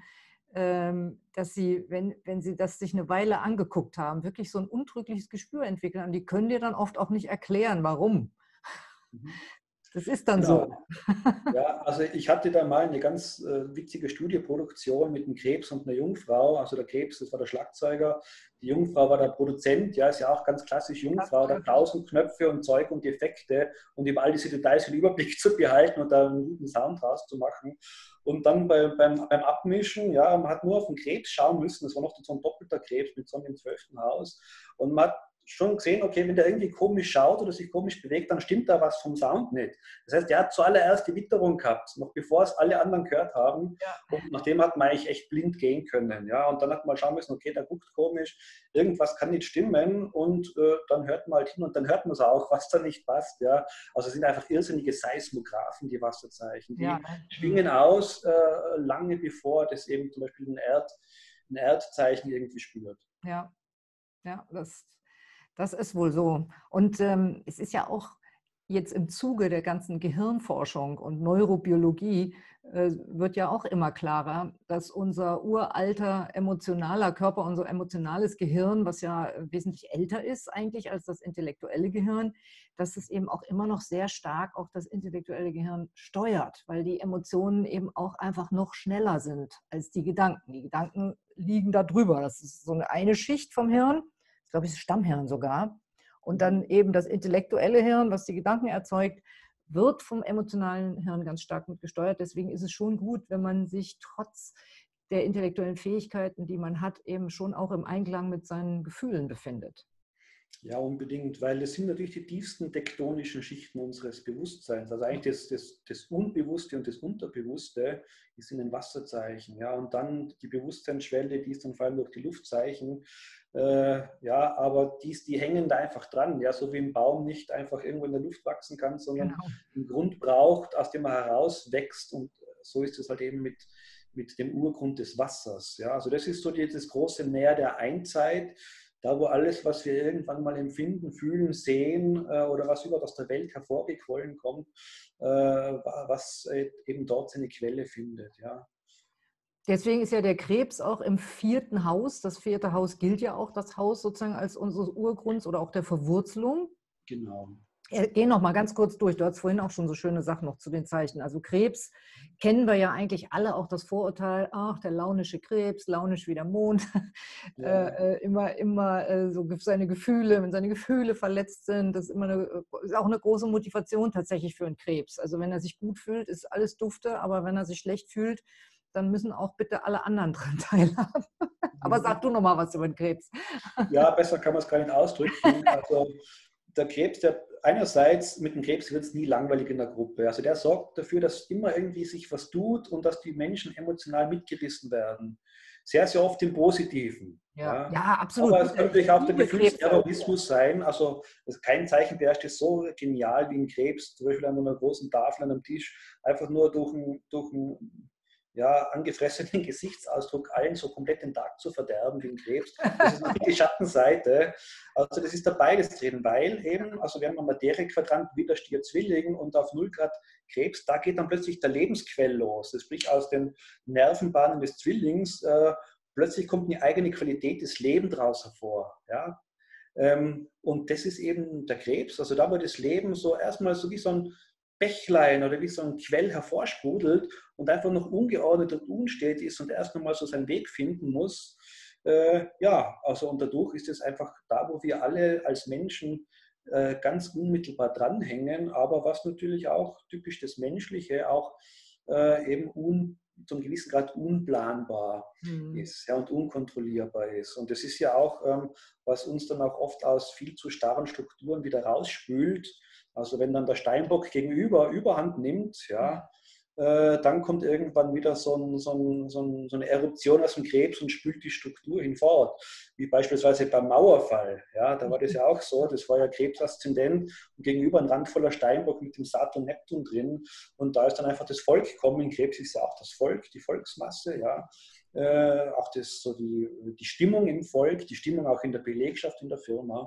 dass sie, wenn sie das sich eine Weile angeguckt haben, wirklich so ein untrügliches Gespür entwickeln. Und die können dir dann oft auch nicht erklären, warum. Mhm. Das ist dann so. Genau. Ja, also ich hatte da mal eine ganz witzige Studioproduktion mit einem Krebs und einer Jungfrau. Also der Krebs, das war der Schlagzeuger, die Jungfrau war der Produzent. Ja, ist ja auch ganz klassisch Jungfrau, da 1000 Knöpfe und Zeug und Effekte und über all diese Details den Überblick zu behalten und da einen guten Sound rauszumachen. Und dann beim Abmischen, ja, man hat nur auf den Krebs schauen müssen. Das war noch so ein doppelter Krebs mit Sonne im 12. Haus. Und man hat schon gesehen, okay, wenn der irgendwie komisch schaut oder sich komisch bewegt, dann stimmt da was vom Sound nicht. Das heißt, der hat zuallererst die Witterung gehabt, noch bevor es alle anderen gehört haben. Ja, Und nachdem hat man eigentlich echt blind gehen können. Ja? Und dann hat man schauen müssen, okay, der guckt komisch, irgendwas kann nicht stimmen und dann hört man halt hin und dann hört man es auch, was da nicht passt. Ja? Also es sind einfach irrsinnige Seismographen, die Wasserzeichen. Die ja. schwingen aus, lange bevor das eben zum Beispiel ein Erdzeichen irgendwie spürt. Ja, ja, das ist wohl so. Und es ist ja auch jetzt im Zuge der ganzen Gehirnforschung und Neurobiologie wird ja auch immer klarer, dass unser uralter emotionaler Körper, unser emotionales Gehirn, was ja wesentlich älter ist eigentlich als das intellektuelle Gehirn, dass es eben auch immer noch sehr stark auch das intellektuelle Gehirn steuert, weil die Emotionen eben auch einfach noch schneller sind als die Gedanken. Die Gedanken liegen da drüber. Das ist so eine Schicht vom Hirn, ich glaube, es ist Stammhirn sogar. Und dann eben das intellektuelle Hirn, was die Gedanken erzeugt, wird vom emotionalen Hirn ganz stark mit gesteuert. Deswegen ist es schon gut, wenn man sich trotz der intellektuellen Fähigkeiten, die man hat, eben schon auch im Einklang mit seinen Gefühlen befindet. Ja, unbedingt, weil das sind natürlich die tiefsten tektonischen Schichten unseres Bewusstseins. Also eigentlich das Unbewusste und das Unterbewusste ist in den Wasserzeichen. Ja, und dann die Bewusstseinsschwelle, die ist dann vor allem durch die Luftzeichen. Ja, aber die hängen da einfach dran. Ja, so wie ein Baum nicht einfach irgendwo in der Luft wachsen kann, sondern Genau. einen Grund braucht, aus dem er herauswächst. Und so ist es halt eben mit dem Urgrund des Wassers. Ja, also das ist so das große Meer der Einzeit. Da, wo alles, was wir irgendwann mal empfinden, fühlen, sehen oder was überhaupt aus der Welt hervorgequollen kommt, was eben dort seine Quelle findet. Ja. Deswegen ist ja der Krebs auch im 4. Haus. Das 4. Haus gilt ja auch das Haus sozusagen als unseres Urgrunds oder auch der Verwurzelung. Genau. Geh noch mal ganz kurz durch. Du hast vorhin auch schon so schöne Sachen noch zu den Zeichen. Also Krebs kennen wir ja eigentlich alle, auch das Vorurteil, ach, der launische Krebs, launisch wie der Mond, Ja. immer so seine Gefühle, wenn seine Gefühle verletzt sind, das ist auch eine große Motivation tatsächlich für einen Krebs. Also wenn er sich gut fühlt, ist alles dufte, aber wenn er sich schlecht fühlt, dann müssen auch bitte alle anderen daran teilhaben. Aber sag du noch mal was über den Krebs. Ja, besser kann man es gar nicht ausdrücken. Also der Krebs, einerseits mit dem Krebs wird es nie langweilig in der Gruppe. Also der sorgt dafür, dass immer irgendwie sich was tut und dass die Menschen emotional mitgerissen werden. Sehr, sehr oft im Positiven. Ja, Ja. ja, absolut. Aber es kann natürlich auch der Krebs. Gefühlsterrorismus sein. Also kein Zeichen beherrscht es so genial wie ein Krebs, zum Beispiel an einer großen Tafel an einem Tisch, einfach nur durch einen ja, angefressenen Gesichtsausdruck allen so komplett den Tag zu verderben wie ein Krebs. Das ist natürlich die Schattenseite. Also das ist da beides drin, weil eben, also wir haben ein Materiequadrant wie der Stier Zwilling und auf 0 Grad Krebs, da geht dann plötzlich der Lebensquell los. Das sprich aus den Nervenbahnen des Zwillings, plötzlich kommt eine eigene Qualität des Lebens daraus hervor. Ja? Und das ist eben der Krebs, also da wo das Leben so erstmal so wie so ein Bächlein oder wie so ein Quell hervorsprudelt und einfach noch ungeordnet und unstet ist und erst nochmal so seinen Weg finden muss. Ja, also und dadurch ist es einfach da, wo wir alle als Menschen ganz unmittelbar dranhängen, aber was natürlich auch typisch das Menschliche auch eben zum gewissen Grad unplanbar ist, ja, und unkontrollierbar ist. Und das ist ja auch, was uns dann auch oft aus viel zu starren Strukturen wieder rausspült. Also wenn dann der Steinbock gegenüber Überhand nimmt, ja, dann kommt irgendwann wieder so eine Eruption aus dem Krebs und spült die Struktur hinfort. Wie beispielsweise beim Mauerfall. Ja, da war das ja auch so, das war ja Krebsaszendent und gegenüber ein randvoller Steinbock mit dem Saturn Neptun drin. Und da ist dann einfach das Volk gekommen. Krebs ist ja auch das Volk, die Volksmasse, ja. Auch das, so die Stimmung im Volk, die Stimmung auch in der Belegschaft, in der Firma.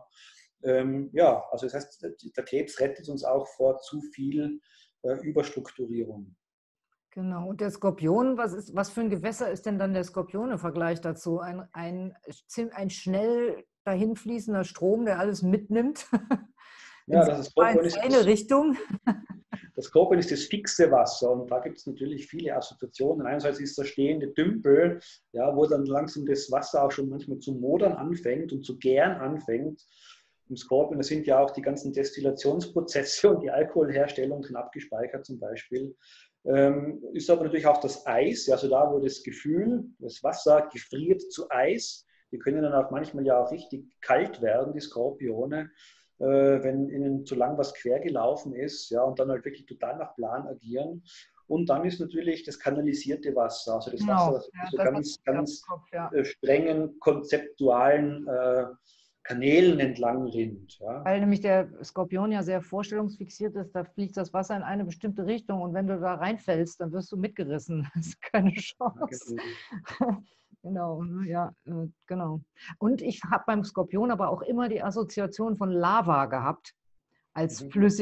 Ja, also das heißt, der Krebs rettet uns auch vor zu viel Überstrukturierung. Genau. Und der Skorpion, was für ein Gewässer ist denn dann der Skorpion im Vergleich dazu? Ein schnell dahinfließender Strom, der alles mitnimmt in Ja, seine Richtung. das Skorpion ist das fixe Wasser und da gibt es natürlich viele Assoziationen. Einerseits ist der stehende Tümpel, ja, wo dann langsam das Wasser auch schon manchmal zu modern anfängt und zu gären anfängt. Im Skorpion, das sind ja auch die ganzen Destillationsprozesse und die Alkoholherstellung drin abgespeichert zum Beispiel. Ist aber natürlich auch das Eis, also da, wo das Gefühl, das Wasser gefriert zu Eis. Die können dann auch manchmal ja auch richtig kalt werden, die Skorpione, wenn ihnen zu lang was quer gelaufen ist, ja, und dann halt wirklich total nach Plan agieren. Und dann ist natürlich das kanalisierte Wasser, also das Wasser, Genau. das Ja, so das ganz, hat ganz Kopf, ja. strengen, konzeptualen Kanälen entlang rinnt. Ja. Weil nämlich der Skorpion ja sehr vorstellungsfixiert ist, da fliegt das Wasser in eine bestimmte Richtung und wenn du da reinfällst, dann wirst du mitgerissen. Das ist keine Chance. Genau, ja, genau. Und ich habe beim Skorpion aber auch immer die Assoziation von Lava gehabt, als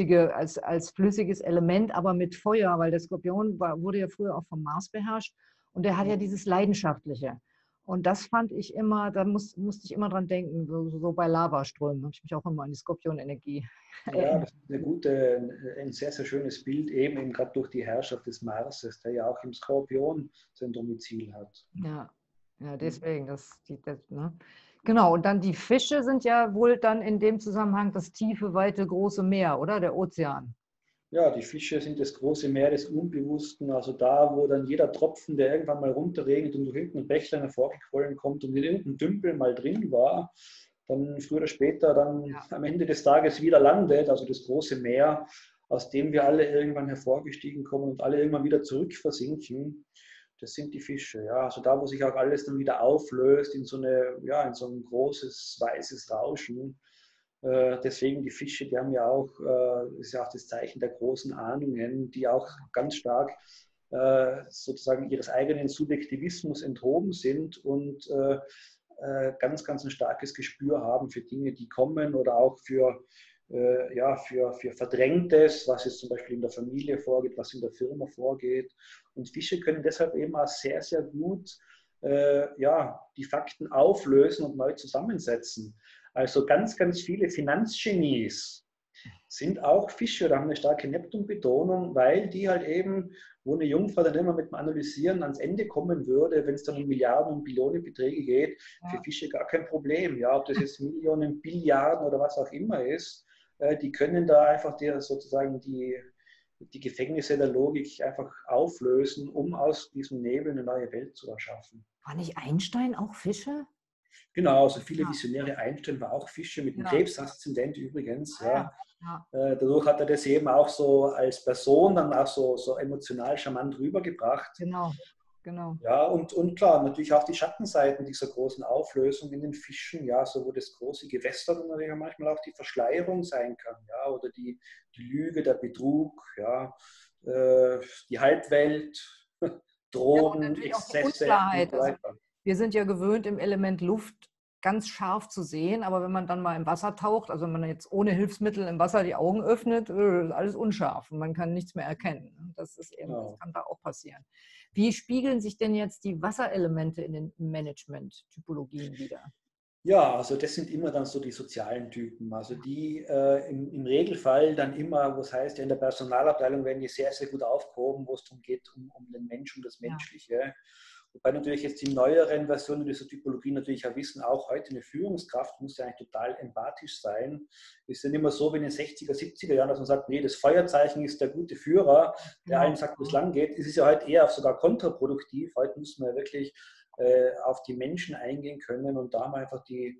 flüssiges Element, aber mit Feuer, weil der Skorpion wurde ja früher auch vom Mars beherrscht und der hat ja dieses Leidenschaftliche. Und das fand ich immer, da musste ich immer dran denken, so bei Lavaströmen habe ich mich auch immer an die Skorpionenergie Ja, erinnert. das ist ein sehr, sehr schönes Bild, eben gerade durch die Herrschaft des Marses, der ja auch im Skorpion sein Domizil hat. Ja, ja, deswegen, ne? Genau, und dann die Fische sind ja wohl dann in dem Zusammenhang das tiefe, weite, große Meer, oder? Der Ozean. Ja, die Fische sind das große Meer des Unbewussten, also da, wo dann jeder Tropfen, der irgendwann mal runterregnet und durch irgendeinen Bächlein hervorgequollen kommt und in irgendeinem Dümpel mal drin war, dann früher oder später dann am Ende des Tages wieder landet, also das große Meer, aus dem wir alle irgendwann hervorgestiegen kommen und alle irgendwann wieder zurück versinken. Das sind die Fische, ja. Also da, wo sich auch alles dann wieder auflöst in in so ein großes weißes Rauschen. Deswegen die Fische, die haben ja auch, ist ja auch das Zeichen der großen Ahnungen, die auch ganz stark sozusagen ihres eigenen Subjektivismus enthoben sind und ganz, ganz ein starkes Gespür haben für Dinge, die kommen oder auch für Verdrängtes, was jetzt zum Beispiel in der Familie vorgeht, was in der Firma vorgeht. Und Fische können deshalb eben auch sehr, sehr gut die Fakten auflösen und neu zusammensetzen. Also ganz, ganz viele Finanzgenies sind auch Fische oder haben eine starke Neptun-Betonung, weil die halt eben, wo eine Jungfrau dann immer mit dem Analysieren ans Ende kommen würde, wenn es dann um Milliarden und Billionenbeträge geht, für Fische gar kein Problem. Ja, ob das jetzt Millionen, Billiarden oder was auch immer ist, die können da einfach sozusagen die Gefängnisse der Logik einfach auflösen, um aus diesem Nebel eine neue Welt zu erschaffen. War nicht Einstein auch Fische? Genau, so viele Visionäre. Einstein war auch Fische mit dem Krebsaszendent übrigens. Ja. Dadurch hat er das eben auch so als Person dann auch so emotional charmant rübergebracht. Genau, genau. Ja, und klar, natürlich auch die Schattenseiten dieser großen Auflösung in den Fischen, ja, so wo das große Gewässer dann natürlich manchmal auch die Verschleierung sein kann, ja, oder die Lüge, der Betrug, ja, die Halbwelt, Drogen, Natürlich auch die Exzesse und Unklarheit. so weiter. Wir sind ja gewöhnt, im Element Luft ganz scharf zu sehen, aber wenn man dann mal im Wasser taucht, also wenn man jetzt ohne Hilfsmittel im Wasser die Augen öffnet, ist alles unscharf und man kann nichts mehr erkennen. Das kann da auch passieren. Wie spiegeln sich denn jetzt die Wasserelemente in den Management-Typologien wider? Ja, also das sind immer dann so die sozialen Typen, also die im Regelfall dann immer, was heißt, in der Personalabteilung werden die sehr, sehr gut aufgehoben, wo es darum geht, um den Menschen, um das Menschliche. Ja. Wobei natürlich jetzt die neueren Versionen dieser Typologie natürlich auch wissen, auch heute eine Führungskraft muss ja eigentlich total empathisch sein. Es ist ja nicht mehr so wie in den 60er, 70er Jahren, dass man sagt, nee, das Feuerzeichen ist der gute Führer, der allen sagt, wo es lang geht. Es ist ja heute eher sogar kontraproduktiv. Heute muss man ja wirklich auf die Menschen eingehen können und da haben einfach die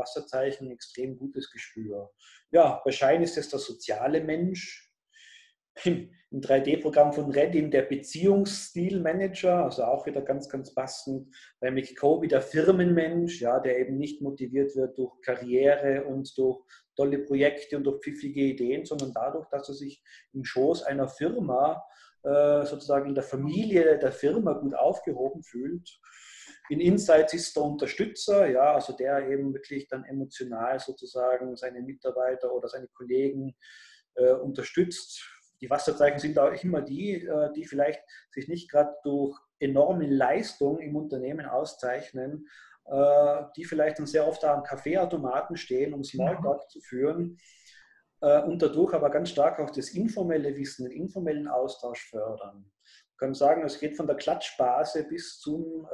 Wasserzeichen ein extrem gutes Gespür. Ja, wahrscheinlich ist es der soziale Mensch. im 3D-Programm von Redding der Beziehungsstilmanager, also auch wieder ganz, ganz passend. Bei McCoby der Firmenmensch, ja, der eben nicht motiviert wird durch Karriere und durch tolle Projekte und durch pfiffige Ideen, sondern dadurch, dass er sich im Schoß einer Firma, sozusagen in der Familie der Firma gut aufgehoben fühlt. In Insights ist der Unterstützer, ja, also der eben wirklich dann emotional sozusagen seine Mitarbeiter oder seine Kollegen unterstützt. Die Wasserzeichen sind auch immer die, die vielleicht sich nicht gerade durch enorme Leistung im Unternehmen auszeichnen, die vielleicht dann sehr oft am Kaffeeautomaten stehen, um Smalltalk zu führen und dadurch aber ganz stark auch das informelle Wissen, den informellen Austausch fördern. Ich kann sagen, es geht von der Klatschbase bis zum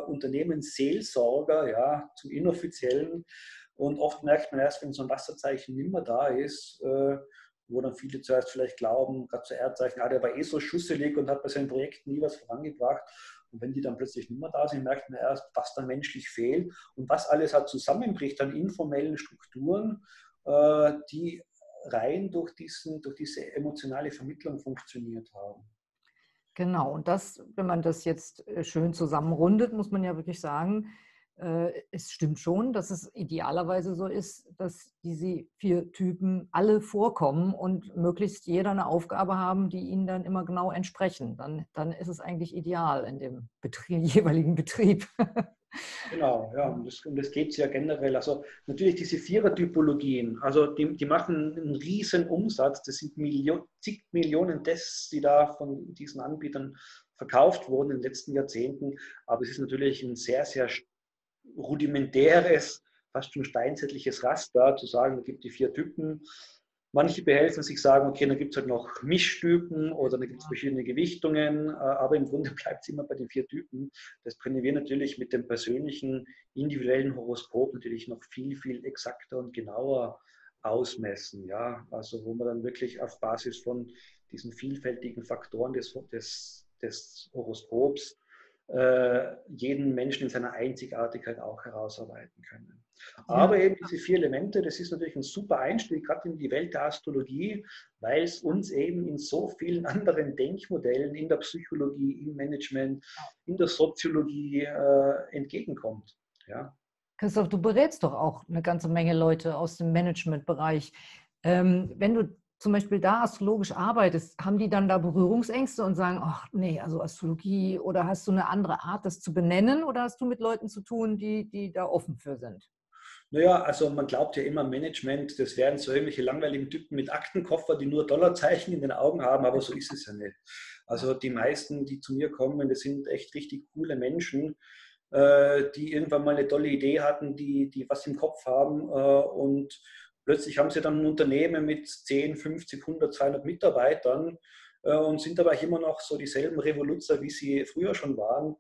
Unternehmensseelsorger, ja, zum Inoffiziellen. Und oft merkt man erst, wenn so ein Wasserzeichen nicht mehr da ist, wo dann viele zuerst vielleicht glauben, gerade zu Erdzeichen, der war so schusselig und hat bei seinen Projekten nie was vorangebracht. Und wenn die dann plötzlich nicht mehr da sind, merkt man erst, was dann menschlich fehlt und was alles halt zusammenbricht an informellen Strukturen, die rein durch diese emotionale Vermittlung funktioniert haben. Genau, und das, wenn man das jetzt schön zusammenrundet, muss man ja wirklich sagen, es stimmt schon, dass es idealerweise so ist, dass diese 4 Typen alle vorkommen und möglichst jeder eine Aufgabe haben, die ihnen dann immer genau entsprechen. Dann ist es eigentlich ideal in dem jeweiligen Betrieb. Genau, ja, und das geht es ja generell. Also natürlich diese Vierer-Typologien, also die machen einen riesen Umsatz. Das sind zig Millionen Tests, die da von diesen Anbietern verkauft wurden in den letzten Jahrzehnten. Aber es ist natürlich ein sehr, sehr rudimentäres, fast schon steinzeitliches Raster, zu sagen, es gibt die 4 Typen. Manche behelfen sich, sagen, okay, dann gibt es halt noch Mischtypen oder dann gibt es verschiedene Gewichtungen, aber im Grunde bleibt es immer bei den 4 Typen. Das können wir natürlich mit dem persönlichen, individuellen Horoskop natürlich noch viel, viel exakter und genauer ausmessen. Ja? Also wo man dann wirklich auf Basis von diesen vielfältigen Faktoren des Horoskops jeden Menschen in seiner Einzigartigkeit auch herausarbeiten können. Aber eben diese 4 Elemente, das ist natürlich ein super Einstieg, gerade in die Welt der Astrologie, weil es uns eben in so vielen anderen Denkmodellen, in der Psychologie, im Management, in der Soziologie entgegenkommt. Ja. Christoph, du berätst doch auch eine ganze Menge Leute aus dem Managementbereich. Wenn du zum Beispiel da astrologisch arbeitest, haben die dann da Berührungsängste und sagen, ach nee, also Astrologie, oder hast du eine andere Art, das zu benennen, oder hast du mit Leuten zu tun, die da offen für sind? Naja, also man glaubt ja immer, Management, das wären so irgendwelche langweiligen Typen mit Aktenkoffer, die nur Dollarzeichen in den Augen haben, aber so ist es ja nicht. Also die meisten, die zu mir kommen, das sind echt richtig coole Menschen, die irgendwann mal eine tolle Idee hatten, die was im Kopf haben und plötzlich haben sie dann ein Unternehmen mit 10, 50, 100, 200 Mitarbeitern und sind aber immer noch so dieselben Revoluzer, wie sie früher schon waren.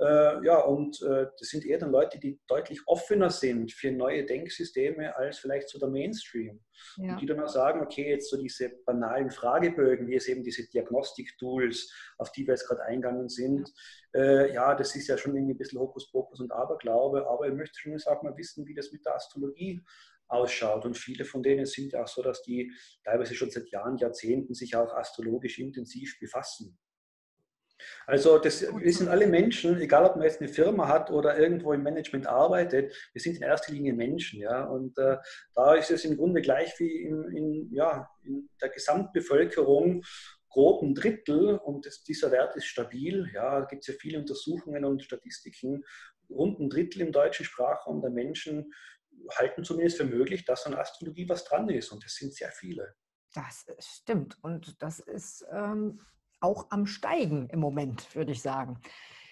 Das sind eher dann Leute, die deutlich offener sind für neue Denksysteme als vielleicht so der Mainstream. Ja. Und die dann auch sagen, okay, jetzt so diese banalen Fragebögen, wie es eben diese Diagnostik-Tools, auf die wir jetzt gerade eingegangen sind, das ist ja schon irgendwie ein bisschen Hokuspokus und Aberglaube, aber ich möchte schon auch mal wissen, wie das mit der Astrologie ausschaut. Und viele von denen sind ja auch so, dass die teilweise schon seit Jahren, Jahrzehnten sich auch astrologisch intensiv befassen. Also wir sind alle Menschen, egal ob man jetzt eine Firma hat oder irgendwo im Management arbeitet, wir sind in erster Linie Menschen. Ja? Und da ist es im Grunde gleich wie in der Gesamtbevölkerung grob ein Drittel, und dieser Wert ist stabil. Ja, da gibt es ja viele Untersuchungen und Statistiken. Rund ein Drittel im deutschen Sprachraum der Menschen halten zumindest für möglich, dass an Astrologie was dran ist. Und das sind sehr viele. Das stimmt. Und das ist auch am Steigen im Moment, würde ich sagen.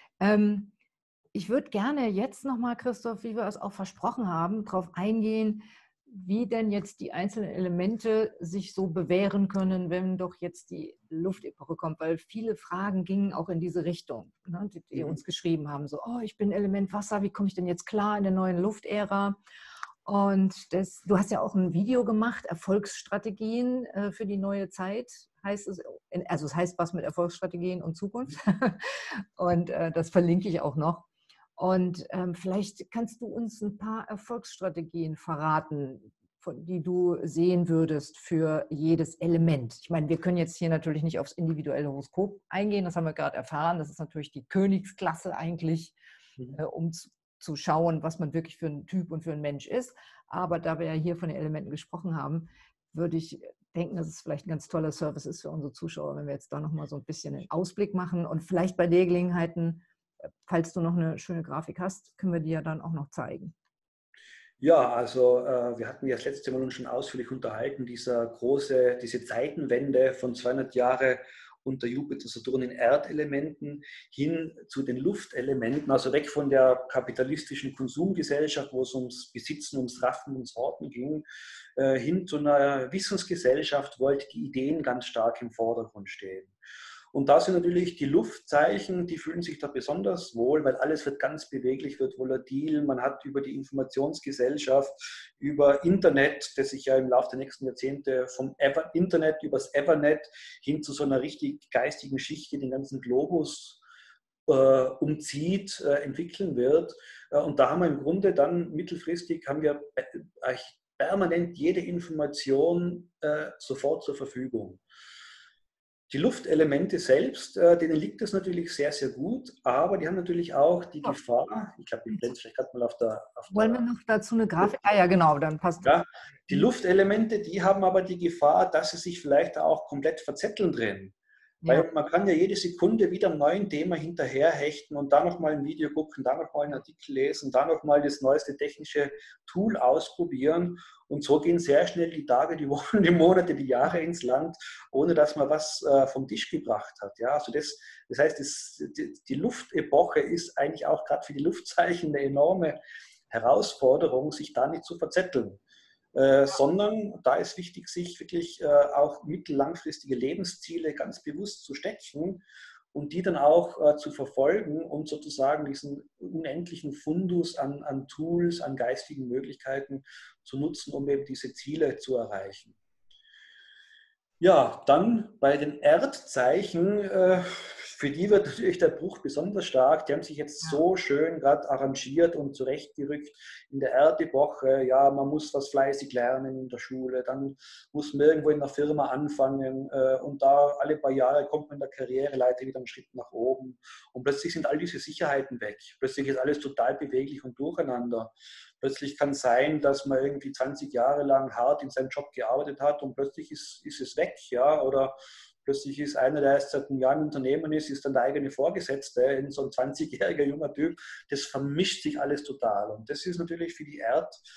Ich würde gerne jetzt nochmal, Christoph, wie wir es auch versprochen haben, darauf eingehen, wie denn jetzt die einzelnen Elemente sich so bewähren können, wenn doch jetzt die Luftepoche kommt, weil viele Fragen gingen auch in diese Richtung, ne, die uns geschrieben haben, so, oh, ich bin Element Wasser, wie komme ich denn jetzt klar in der neuen Luftära? Und du hast ja auch ein Video gemacht, Erfolgsstrategien für die neue Zeit, heißt es. Also es heißt was mit Erfolgsstrategien und Zukunft. Und das verlinke ich auch noch. Und vielleicht kannst du uns ein paar Erfolgsstrategien verraten, die du sehen würdest für jedes Element? Ich meine, wir können jetzt hier natürlich nicht aufs individuelle Horoskop eingehen, das haben wir gerade erfahren. Das ist natürlich die Königsklasse eigentlich, um zu schauen, was man wirklich für ein Typ und für ein Mensch ist. Aber da wir ja hier von den Elementen gesprochen haben, würde ich denken, dass es vielleicht ein ganz toller Service ist für unsere Zuschauer, wenn wir jetzt da nochmal so ein bisschen einen Ausblick machen und vielleicht bei der Gelegenheiten, falls du noch eine schöne Grafik hast, können wir die ja dann auch noch zeigen. Ja, also wir hatten ja das letzte Mal uns schon ausführlich unterhalten, diese Zeitenwende von 200 Jahre unter Jupiter, Saturn in Erdelementen hin zu den Luftelementen, also weg von der kapitalistischen Konsumgesellschaft, wo es ums Besitzen, ums Raffen, ums Horten ging, hin zu einer Wissensgesellschaft, wo halt die Ideen ganz stark im Vordergrund stehen. Und da sind natürlich die Luftzeichen, die fühlen sich da besonders wohl, weil alles wird ganz beweglich, wird volatil. Man hat über die Informationsgesellschaft, über Internet, das sich ja im Laufe der nächsten Jahrzehnte vom Internet übers Evernet hin zu so einer richtig geistigen Schicht, die den ganzen Globus umzieht, entwickeln wird. Und da haben wir im Grunde dann mittelfristig haben wir permanent jede Information sofort zur Verfügung. Die Luftelemente selbst, denen liegt es natürlich sehr, sehr gut, aber die haben natürlich auch die Gefahr, ich glaube, ich blende es vielleicht gerade mal auf der... Wollen wir noch dazu eine Grafik? Ah ja, genau, dann passt das. Ja, die Luftelemente, die haben aber die Gefahr, dass sie sich vielleicht auch komplett verzetteln drin. Weil man kann ja jede Sekunde wieder einem neuen Thema hinterherhechten und da nochmal ein Video gucken, da nochmal einen Artikel lesen, da nochmal das neueste technische Tool ausprobieren. Und so gehen sehr schnell die Tage, die Wochen, die Monate, die Jahre ins Land, ohne dass man was vom Tisch gebracht hat. Ja, also das heißt, die Luftepoche ist eigentlich auch gerade für die Luftzeichen eine enorme Herausforderung, sich da nicht zu verzetteln. Sondern da ist wichtig, sich wirklich auch mittellangfristige Lebensziele ganz bewusst zu stecken und die dann auch zu verfolgen und sozusagen diesen unendlichen Fundus an Tools, an geistigen Möglichkeiten zu nutzen, um eben diese Ziele zu erreichen. Ja, dann bei den Erdzeichen, für die wird natürlich der Bruch besonders stark. Die haben sich jetzt so schön gerade arrangiert und zurechtgerückt in der Erdepoche. Ja, man muss was fleißig lernen in der Schule, dann muss man irgendwo in der Firma anfangen und da alle paar Jahre kommt man in der Karriereleiter wieder einen Schritt nach oben und plötzlich sind all diese Sicherheiten weg. Plötzlich ist alles total beweglich und durcheinander. Plötzlich kann es sein, dass man irgendwie 20 Jahre lang hart in seinem Job gearbeitet hat und plötzlich ist es weg, ja, oder plötzlich ist einer, der erst seit einem Jahr im Unternehmen ist dann der eigene Vorgesetzte, so ein 20-jähriger junger Typ. Das vermischt sich alles total und das ist natürlich für die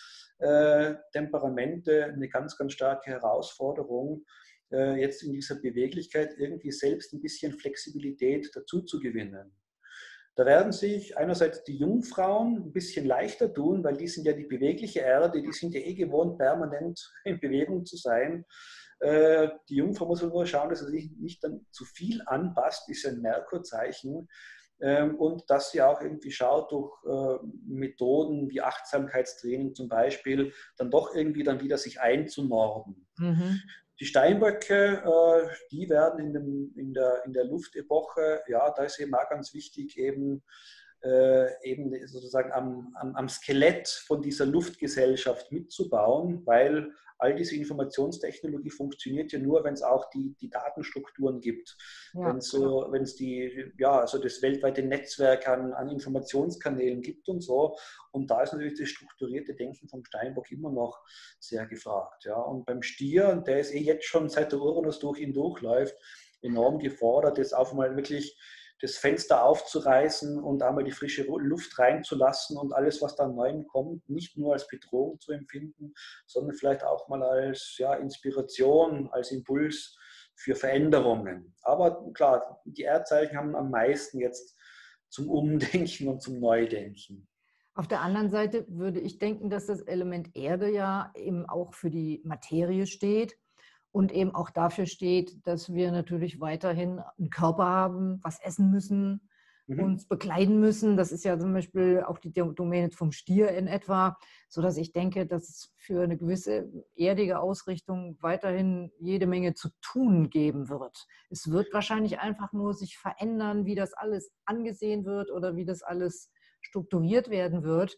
Erdtemperamente eine ganz, ganz starke Herausforderung, jetzt in dieser Beweglichkeit irgendwie selbst ein bisschen Flexibilität dazu zu gewinnen. Da werden sich einerseits die Jungfrauen ein bisschen leichter tun, weil die sind ja die bewegliche Erde, die sind ja eh gewohnt, permanent in Bewegung zu sein. Die Jungfrau muss nur schauen, dass sie sich nicht dann zu viel anpasst, ist ja ein Merkurzeichen. Und dass sie auch irgendwie schaut, durch Methoden wie Achtsamkeitstraining zum Beispiel, dann doch irgendwie dann wieder sich einzunorden. Mhm. Die Steinböcke, die werden in der Luftepoche, ja, da ist eben auch ganz wichtig, eben sozusagen am Skelett von dieser Luftgesellschaft mitzubauen, weil all diese Informationstechnologie funktioniert ja nur, wenn es auch die Datenstrukturen gibt. Ja, wenn es also das weltweite Netzwerk an Informationskanälen gibt und so. Und da ist natürlich das strukturierte Denken vom Steinbock immer noch sehr gefragt. Ja. Und beim Stier, der ist jetzt schon seit der Uranus durch ihn durchläuft, enorm gefordert, jetzt auch mal wirklich das Fenster aufzureißen und einmal die frische Luft reinzulassen und alles, was da neu kommt, nicht nur als Bedrohung zu empfinden, sondern vielleicht auch mal als Inspiration, als Impuls für Veränderungen. Aber klar, die Erdzeichen haben am meisten jetzt zum Umdenken und zum Neudenken. Auf der anderen Seite würde ich denken, dass das Element Erde ja eben auch für die Materie steht. Und eben auch dafür steht, dass wir natürlich weiterhin einen Körper haben, was essen müssen, uns bekleiden müssen. Das ist ja zum Beispiel auch die Domäne vom Stier in etwa, sodass ich denke, dass es für eine gewisse erdige Ausrichtung weiterhin jede Menge zu tun geben wird. Es wird wahrscheinlich einfach nur sich verändern, wie das alles angesehen wird oder wie das alles strukturiert werden wird.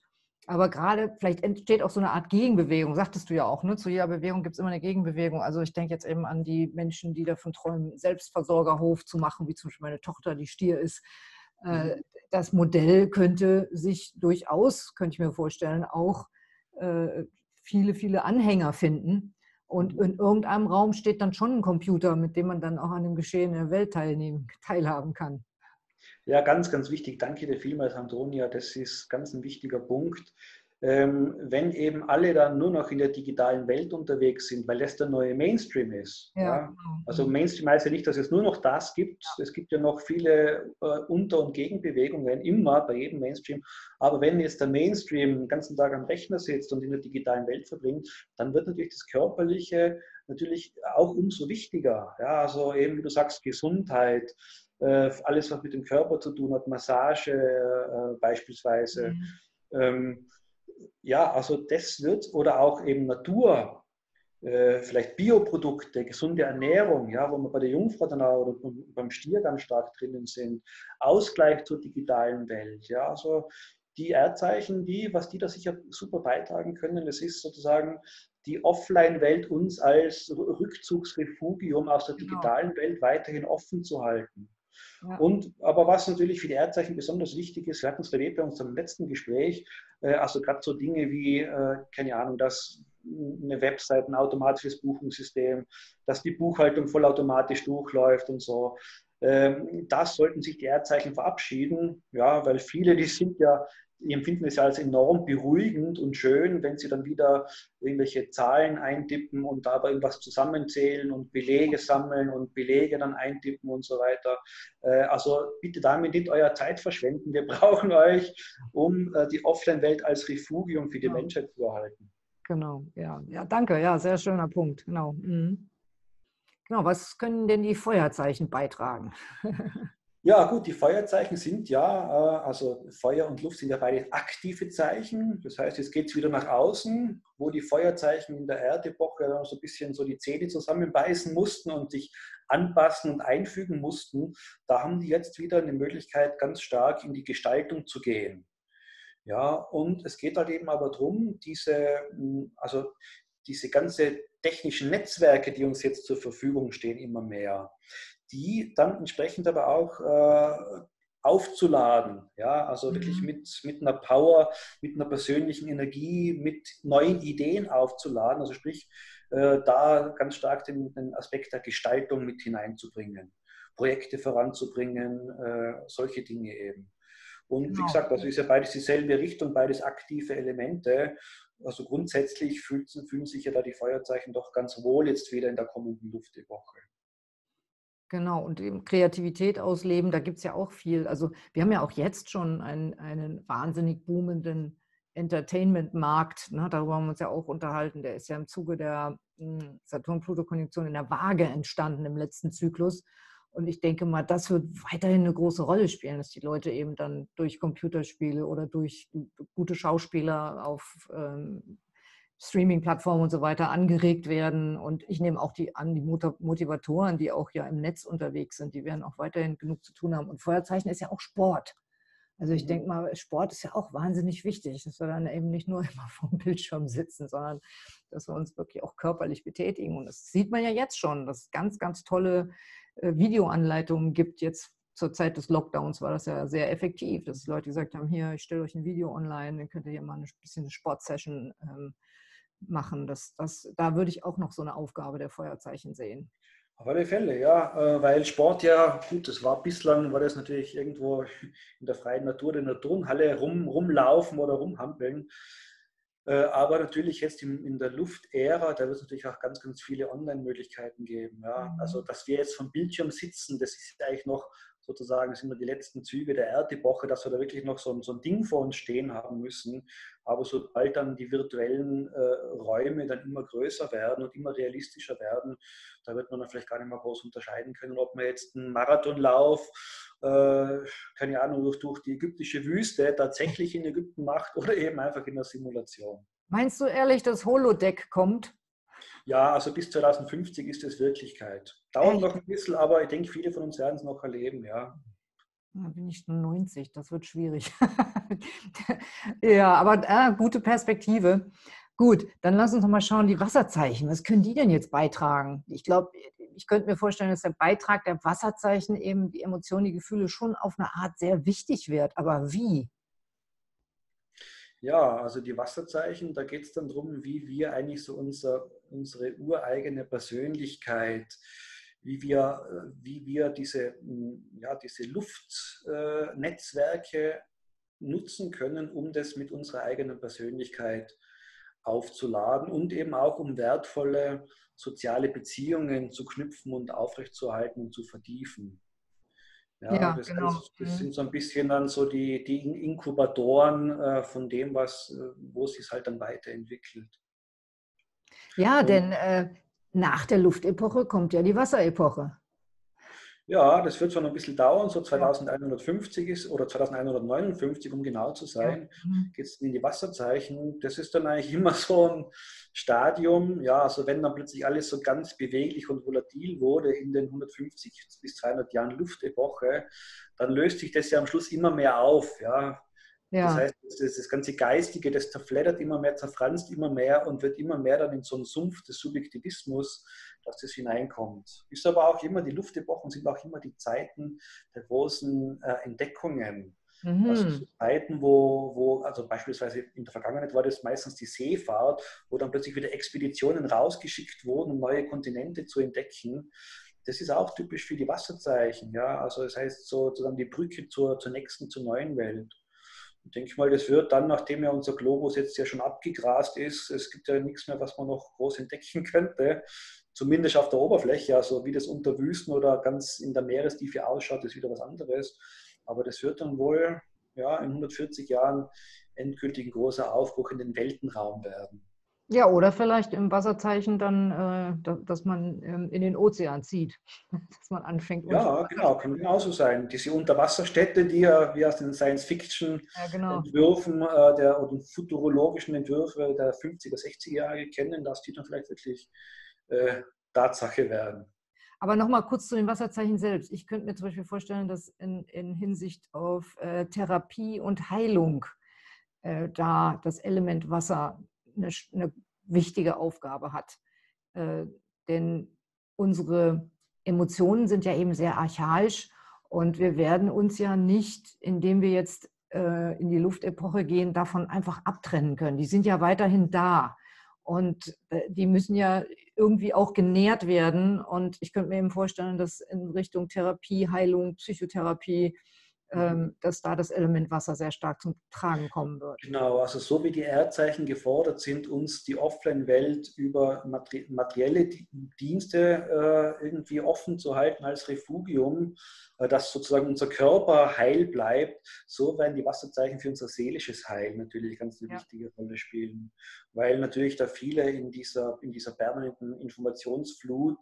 Aber gerade, vielleicht entsteht auch so eine Art Gegenbewegung, sagtest du ja auch, ne? Zu jeder Bewegung gibt es immer eine Gegenbewegung. Also ich denke jetzt eben an die Menschen, die davon träumen, Selbstversorgerhof zu machen, wie zum Beispiel meine Tochter, die Stier ist. Mhm. Das Modell könnte sich durchaus, könnte ich mir vorstellen, auch viele, viele Anhänger finden. Und Mhm. in irgendeinem Raum steht dann schon ein Computer, mit dem man dann auch an dem Geschehen der Welt teilhaben kann. Ja, ganz, ganz wichtig. Danke dir vielmals, Antonia. Das ist ganz ein wichtiger Punkt. Wenn eben alle dann nur noch in der digitalen Welt unterwegs sind, weil das der neue Mainstream ist. Ja, Ja? genau. Also Mainstream heißt ja nicht, dass es nur noch das gibt. Es gibt ja noch viele Unter- und Gegenbewegungen, immer bei jedem Mainstream. Aber wenn jetzt der Mainstream den ganzen Tag am Rechner sitzt und in der digitalen Welt verbringt, dann wird natürlich das Körperliche natürlich auch umso wichtiger. Ja? Also eben, wie du sagst, Gesundheit, alles, was mit dem Körper zu tun hat, Massage beispielsweise. Mhm. Ähm, ja, also das wird, oder auch eben Natur, vielleicht Bioprodukte, gesunde Ernährung, ja, wo wir bei der Jungfrau dann auch oder beim Stier ganz stark drinnen sind, Ausgleich zur digitalen Welt, ja, also die Erdzeichen, was die da sicher super beitragen können, das ist sozusagen die Offline-Welt uns als Rückzugsrefugium aus der Genau. digitalen Welt weiterhin offen zu halten. Ja. Und aber was natürlich für die Erdzeichen besonders wichtig ist, wir hatten es erlebt bei unserem letzten Gespräch, also gerade so Dinge wie, keine Ahnung, dass eine Website, ein automatisches Buchungssystem, dass die Buchhaltung vollautomatisch durchläuft und so. Das sollten sich die Erdzeichen verabschieden, ja, weil viele, die empfinden es ja als enorm beruhigend und schön, wenn sie dann wieder irgendwelche Zahlen eintippen und dabei irgendwas zusammenzählen und Belege sammeln und Belege dann eintippen und so weiter. Also bitte damit nicht euer Zeit verschwenden. Wir brauchen euch, um die Offline-Welt als Refugium für die Genau. Menschheit zu erhalten. Genau, ja. Ja, danke. Ja, sehr schöner Punkt. Genau. Mhm. Genau, was können denn die Feuerzeichen beitragen? Ja, gut, die Feuerzeichen sind ja, also Feuer und Luft sind ja beide aktive Zeichen. Das heißt, jetzt geht es wieder nach außen, wo die Feuerzeichen in der Erdepoche dann so ein bisschen so die Zähne zusammenbeißen mussten und sich anpassen und einfügen mussten. Da haben die jetzt wieder eine Möglichkeit, ganz stark in die Gestaltung zu gehen. Ja, und es geht halt eben aber darum, also diese ganze technischen Netzwerke, die uns jetzt zur Verfügung stehen, immer mehr, die dann entsprechend aber auch aufzuladen. Ja, also wirklich Mhm. mit einer Power, mit einer persönlichen Energie, mit neuen Ideen aufzuladen. Also sprich, da ganz stark den Aspekt der Gestaltung mit hineinzubringen, Projekte voranzubringen, solche Dinge eben. Und wie Genau. gesagt, das ist ja beides dieselbe Richtung, beides aktive Elemente. Also grundsätzlich fühlen sich ja da die Feuerzeichen doch ganz wohl jetzt wieder in der kommenden Luftepoche. Genau, und eben Kreativität ausleben, da gibt es ja auch viel. Also wir haben ja auch jetzt schon einen wahnsinnig boomenden Entertainment-Markt. Ne? Darüber haben wir uns ja auch unterhalten. Der ist ja im Zuge der Saturn-Pluto-Konjunktion in der Waage entstanden im letzten Zyklus. Und ich denke mal, das wird weiterhin eine große Rolle spielen, dass die Leute eben dann durch Computerspiele oder durch gute Schauspieler auf Streaming-Plattformen und so weiter angeregt werden. Und ich nehme auch die Motivatoren, die auch ja im Netz unterwegs sind, die werden auch weiterhin genug zu tun haben. Und Feuerzeichen ist ja auch Sport. Also ich Mhm. denke mal, Sport ist ja auch wahnsinnig wichtig, dass wir dann eben nicht nur immer vor dem Bildschirm sitzen, sondern dass wir uns wirklich auch körperlich betätigen. Und das sieht man ja jetzt schon, dass es ganz, ganz tolle Videoanleitungen gibt. Jetzt zur Zeit des Lockdowns war das ja sehr effektiv, dass Leute gesagt haben, hier, ich stelle euch ein Video online, dann könnt ihr hier mal ein bisschen eine Sportsession machen. Da würde ich auch noch so eine Aufgabe der Feuerzeichen sehen. Auf alle Fälle, ja, weil Sport ja, gut, war das natürlich irgendwo in der freien Natur, in der Turnhalle rumlaufen oder rumhampeln. Aber natürlich jetzt in der Luftära, da wird es natürlich auch ganz, ganz viele Online-Möglichkeiten geben. Ja. Also, Mhm. dass wir jetzt vom Bildschirm sitzen, das ist eigentlich noch sozusagen, das sind nur die letzten Züge der Erdepoche, dass wir da wirklich noch so ein Ding vor uns stehen haben müssen. Aber sobald dann die virtuellen Räume dann immer größer werden und immer realistischer werden, da wird man dann vielleicht gar nicht mehr groß unterscheiden können, ob man jetzt einen Marathonlauf, keine Ahnung, durch die ägyptische Wüste tatsächlich in Ägypten macht oder eben einfach in der Simulation. Meinst du ehrlich, dass Holodeck kommt? Ja, also bis 2050 ist es Wirklichkeit. Dauert noch Echt? ein bisschen, aber ich denke, viele von uns werden es noch erleben, ja. Da bin ich schon 90, das wird schwierig. Ja, aber gute Perspektive. Gut, dann lass uns noch mal schauen, die Wasserzeichen, was können die denn jetzt beitragen? Ich glaube, ich könnte mir vorstellen, dass der Beitrag der Wasserzeichen eben die Emotionen, die Gefühle schon auf eine Art sehr wichtig wird. Aber wie? Ja, also die Wasserzeichen, da geht es dann darum, wie wir eigentlich so unsere ureigene Persönlichkeit, wie wir diese Luftnetzwerke nutzen können, um das mit unserer eigenen Persönlichkeit aufzuladen und eben auch um wertvolle soziale Beziehungen zu knüpfen und aufrechtzuerhalten und zu vertiefen. Ja, Ja, das genau. heißt, das sind so ein bisschen dann so die Inkubatoren von dem, wo es sich halt dann weiterentwickelt. Ja, Und denn nach der Luftepoche kommt ja die Wasserepoche. ja, das wird schon ein bisschen dauern, so Ja, 2150 ist oder 2159, um genau zu ja. sein, geht es in die Wasserzeichen. Das ist dann eigentlich immer so ein Stadium, ja, also wenn dann plötzlich alles so ganz beweglich und volatil wurde in den 150 bis 200 Jahren Luftepoche, dann löst sich das ja am Schluss immer mehr auf, ja. Das Ja. heißt, das ganze Geistige, das zerfleddert immer mehr, zerfranst immer mehr und wird immer mehr dann in so einen Sumpf des Subjektivismus, dass das hineinkommt. Ist aber auch immer, die Luftepochen sind auch immer die Zeiten der großen Entdeckungen. Also so Mhm. Zeiten, also beispielsweise in der Vergangenheit war das meistens die Seefahrt, wo dann plötzlich wieder Expeditionen rausgeschickt wurden, um neue Kontinente zu entdecken. Das ist auch typisch für die Wasserzeichen. Ja? Also das heißt sozusagen die Brücke zur nächsten, zur neuen Welt. Ich denke mal, das wird dann, nachdem ja unser Globus jetzt ja schon abgegrast ist, es gibt ja nichts mehr, was man noch groß entdecken könnte, zumindest auf der Oberfläche, also wie das unter Wüsten oder ganz in der Meerestiefe ausschaut, ist wieder was anderes. Aber das wird dann wohl ja, in 140 Jahren endgültig ein großer Aufbruch in den Weltenraum werden. Ja, oder vielleicht im Wasserzeichen dann, dass man in den Ozean zieht, dass man anfängt unter Ja, Wasser. genau, kann genauso sein. Diese Unterwasserstädte, die ja wie aus den Ja, genau. Science-Fiction-Entwürfen oder futurologischen Entwürfe der 50er, 60er Jahre kennen, dass die dann vielleicht wirklich äh, Tatsache werden. Aber nochmal kurz zu den Wasserzeichen selbst. Ich könnte mir zum Beispiel vorstellen, dass in Hinsicht auf Therapie und Heilung da das Element Wasser eine wichtige Aufgabe hat. Äh, denn unsere Emotionen sind ja eben sehr archaisch und wir werden uns ja nicht, indem wir jetzt in die Luftepoche gehen, davon einfach abtrennen können. Die sind ja weiterhin da und die müssen ja irgendwie auch genährt werden. Und ich könnte mir eben vorstellen, dass in Richtung Therapie, Heilung, Psychotherapie, dass da das Element Wasser sehr stark zum Tragen kommen wird. Genau, also so wie die Erdzeichen gefordert sind, uns die Offline-Welt über materielle Dienste irgendwie offen zu halten als Refugium, dass sozusagen unser Körper heil bleibt, so werden die Wasserzeichen für unser seelisches Heil natürlich ganz eine wichtige Rolle spielen. Weil natürlich da viele in dieser permanenten Informationsflut,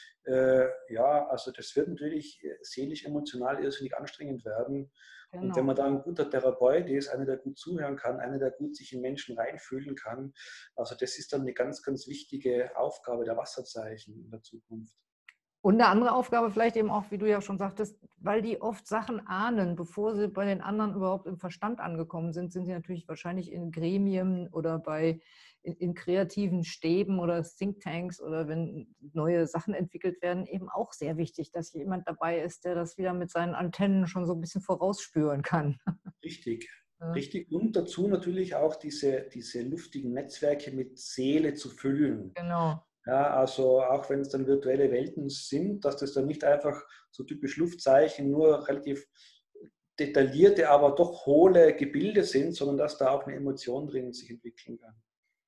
ja, also das wird natürlich seelisch-emotional irrsinnig anstrengend werden. Und wenn Genau. man da ein guter Therapeut ist, einer, der gut zuhören kann, einer, der gut sich in Menschen reinfühlen kann, also das ist dann eine ganz, ganz wichtige Aufgabe der Wasserzeichen in der Zukunft. Und eine andere Aufgabe vielleicht eben auch, wie du ja schon sagtest, weil die oft Sachen ahnen, bevor sie bei den anderen überhaupt im Verstand angekommen sind, sind sie natürlich wahrscheinlich in Gremien oder in kreativen Stäben oder Thinktanks oder wenn neue Sachen entwickelt werden, eben auch sehr wichtig, dass jemand dabei ist, der das wieder mit seinen Antennen schon so ein bisschen vorausspüren kann. Richtig, Ja, richtig. Und dazu natürlich auch diese luftigen Netzwerke mit Seele zu füllen. genau. Ja, also auch wenn es dann virtuelle Welten sind, dass das dann nicht einfach so typisch Luftzeichen, nur relativ detaillierte, aber doch hohle Gebilde sind, sondern dass da auch eine Emotion drin sich entwickeln kann.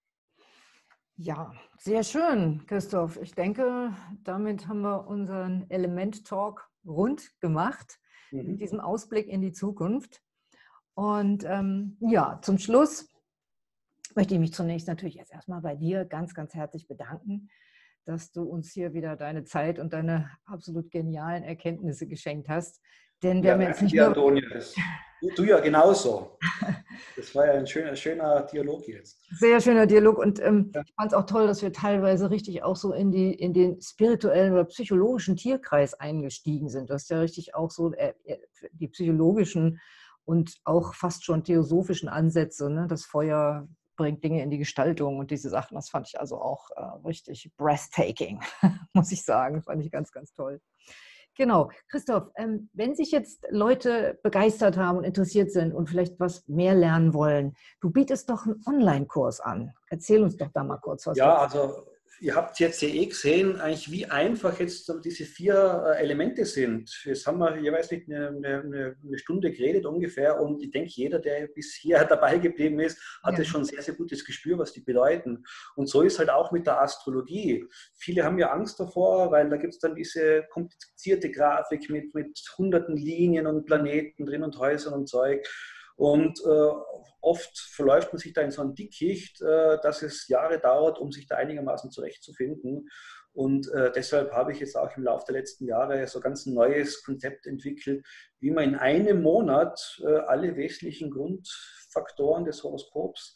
Ja, sehr schön, Christoph. Ich denke, damit haben wir unseren Element-Talk rund gemacht mit Mhm. diesem Ausblick in die Zukunft. Und ja, zum Schluss möchte ich mich zunächst natürlich jetzt erstmal bei dir ganz, ganz herzlich bedanken, dass du uns hier wieder deine Zeit und deine absolut genialen Erkenntnisse geschenkt hast. Denn wir Ja, haben jetzt danke nicht dir, nur Antonia. Du ja genauso. Das war ja ein schöner Dialog jetzt. Sehr schöner Dialog und Ja. ich fand es auch toll, dass wir teilweise richtig auch so in den spirituellen oder psychologischen Tierkreis eingestiegen sind. Du hast ja richtig auch so die psychologischen und auch fast schon theosophischen Ansätze. Ne? Das Feuer bringt Dinge in die Gestaltung und diese Sachen, das fand ich also auch richtig breathtaking, muss ich sagen. Fand ich ganz, ganz toll. Genau. Christoph, wenn sich jetzt Leute begeistert haben und interessiert sind und vielleicht was mehr lernen wollen, du bietest doch einen Online-Kurs an. Erzähl uns doch da mal kurz was Ja, dazu. also ihr habt jetzt ja gesehen, eigentlich wie einfach jetzt so diese 4 Elemente sind. Jetzt haben wir, ich weiß nicht, eine Stunde geredet ungefähr und ich denke, jeder, der bis hier dabei geblieben ist, hat Ja. jetzt schon ein sehr, sehr gutes Gespür, was die bedeuten. Und so ist halt auch mit der Astrologie. Viele haben ja Angst davor, weil da gibt es dann diese komplizierte Grafik mit hunderten Linien und Planeten drin und Häusern und Zeug. Und oft verläuft man sich da in so ein Dickicht, dass es Jahre dauert, um sich da einigermaßen zurechtzufinden. Und deshalb habe ich jetzt auch im Laufe der letzten Jahre so ganz ein neues Konzept entwickelt, wie man in einem Monat alle wesentlichen Grundfaktoren des Horoskops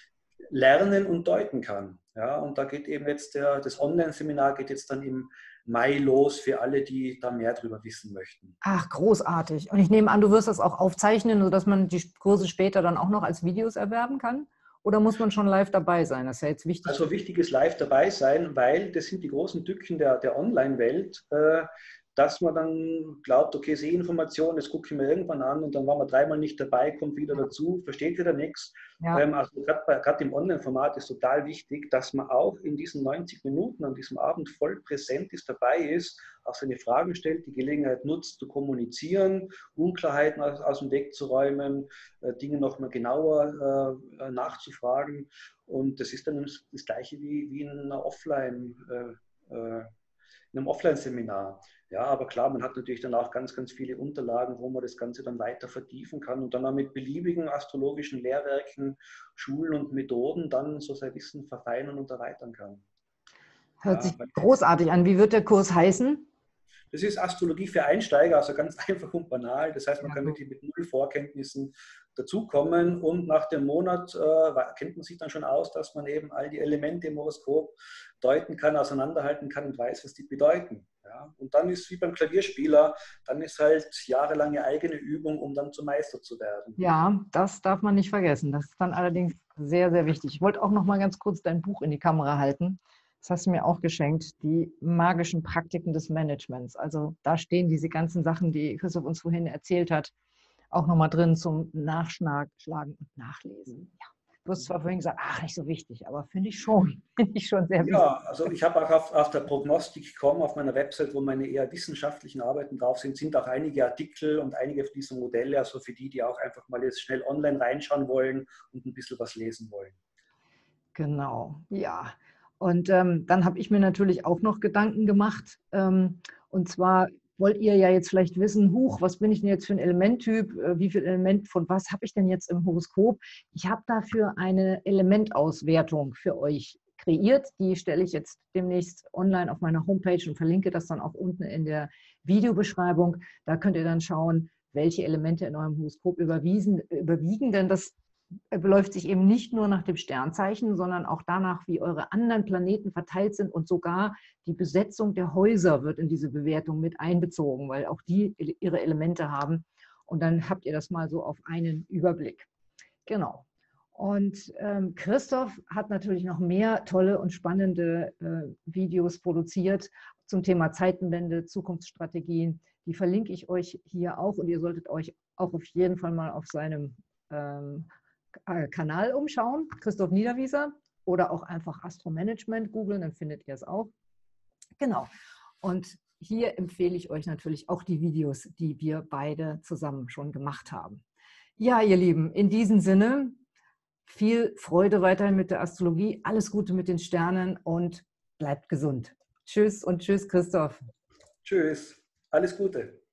lernen und deuten kann. Ja, und da geht eben jetzt das Online-Seminar geht jetzt dann im Mai los für alle, die da mehr darüber wissen möchten. Ach, großartig. Und ich nehme an, du wirst das auch aufzeichnen, sodass man die Kurse später dann auch noch als Videos erwerben kann? Oder muss man schon live dabei sein? Das ist ja jetzt wichtig. Also wichtig ist live dabei sein, weil das sind die großen Tücken der Online-Welt, dass man dann glaubt, okay, Sehninformation, das gucke ich mir irgendwann an und dann war man 3-mal nicht dabei, kommt wieder dazu, versteht wieder nichts. Ja. Also gerade im Online-Format ist total wichtig, dass man auch in diesen 90 Minuten an diesem Abend voll präsent ist, dabei ist, auch seine Fragen stellt, die Gelegenheit nutzt, zu kommunizieren, Unklarheiten aus dem Weg zu räumen, Dinge nochmal genauer nachzufragen. Und das ist dann das Gleiche wie in einer in einem Offline-Seminar. Ja, aber klar, man hat natürlich dann auch ganz, ganz viele Unterlagen, wo man das Ganze dann weiter vertiefen kann und dann auch mit beliebigen astrologischen Lehrwerken, Schulen und Methoden dann so sein Wissen verfeinern und erweitern kann. Hört sich großartig an. Wie wird der Kurs heißen? Das ist Astrologie für Einsteiger, also ganz einfach und banal. Das heißt, man kann wirklich mit 0 Vorkenntnissen dazukommen und nach dem Monat kennt man sich dann schon aus, dass man eben all die Elemente im Horoskop deuten kann, auseinanderhalten kann und weiß, was die bedeuten. Ja? Und dann ist wie beim Klavierspieler, dann ist halt jahrelange eigene Übung, um dann zum Meister zu werden. Ja, das darf man nicht vergessen. Das ist dann allerdings sehr, sehr wichtig. Ich wollte auch noch mal ganz kurz dein Buch in die Kamera halten. Das hast du mir auch geschenkt, die magischen Praktiken des Managements. Also da stehen diese ganzen Sachen, die Christoph uns vorhin erzählt hat, auch nochmal drin zum Nachschlagen und Nachlesen. Ja. Du hast zwar vorhin gesagt, ach, nicht so wichtig, aber finde ich schon sehr wichtig. Ja, also ich habe auch auf der Prognostik.com, auf meiner Website, wo meine eher wissenschaftlichen Arbeiten drauf sind auch einige Artikel und einige dieser Modelle, also für die auch einfach mal jetzt schnell online reinschauen wollen und ein bisschen was lesen wollen. Genau, ja. Und dann habe ich mir natürlich auch noch Gedanken gemacht. Und zwar wollt ihr ja jetzt vielleicht wissen, was bin ich denn jetzt für ein Elementtyp? Wie viel Element von was habe ich denn jetzt im Horoskop? Ich habe dafür eine Elementauswertung für euch kreiert. Die stelle ich jetzt demnächst online auf meiner Homepage und verlinke das dann auch unten in der Videobeschreibung. Da könnt ihr dann schauen, welche Elemente in eurem Horoskop überwiegen, denn das beläuft sich eben nicht nur nach dem Sternzeichen, sondern auch danach, wie eure anderen Planeten verteilt sind und sogar die Besetzung der Häuser wird in diese Bewertung mit einbezogen, weil auch die ihre Elemente haben. Und dann habt ihr das mal so auf einen Überblick. Genau. Und Christoph hat natürlich noch mehr tolle und spannende Videos produziert zum Thema Zeitenwende, Zukunftsstrategien. Die verlinke ich euch hier auch und ihr solltet euch auch auf jeden Fall mal auf seinem Kanal umschauen, Christoph Niederwieser, oder auch einfach Astro-Management googeln, dann findet ihr es auch. Genau. Und hier empfehle ich euch natürlich auch die Videos, die wir beide zusammen schon gemacht haben. Ja, ihr Lieben, in diesem Sinne, viel Freude weiterhin mit der Astrologie, alles Gute mit den Sternen und bleibt gesund. Tschüss und tschüss, Christoph. Tschüss, alles Gute.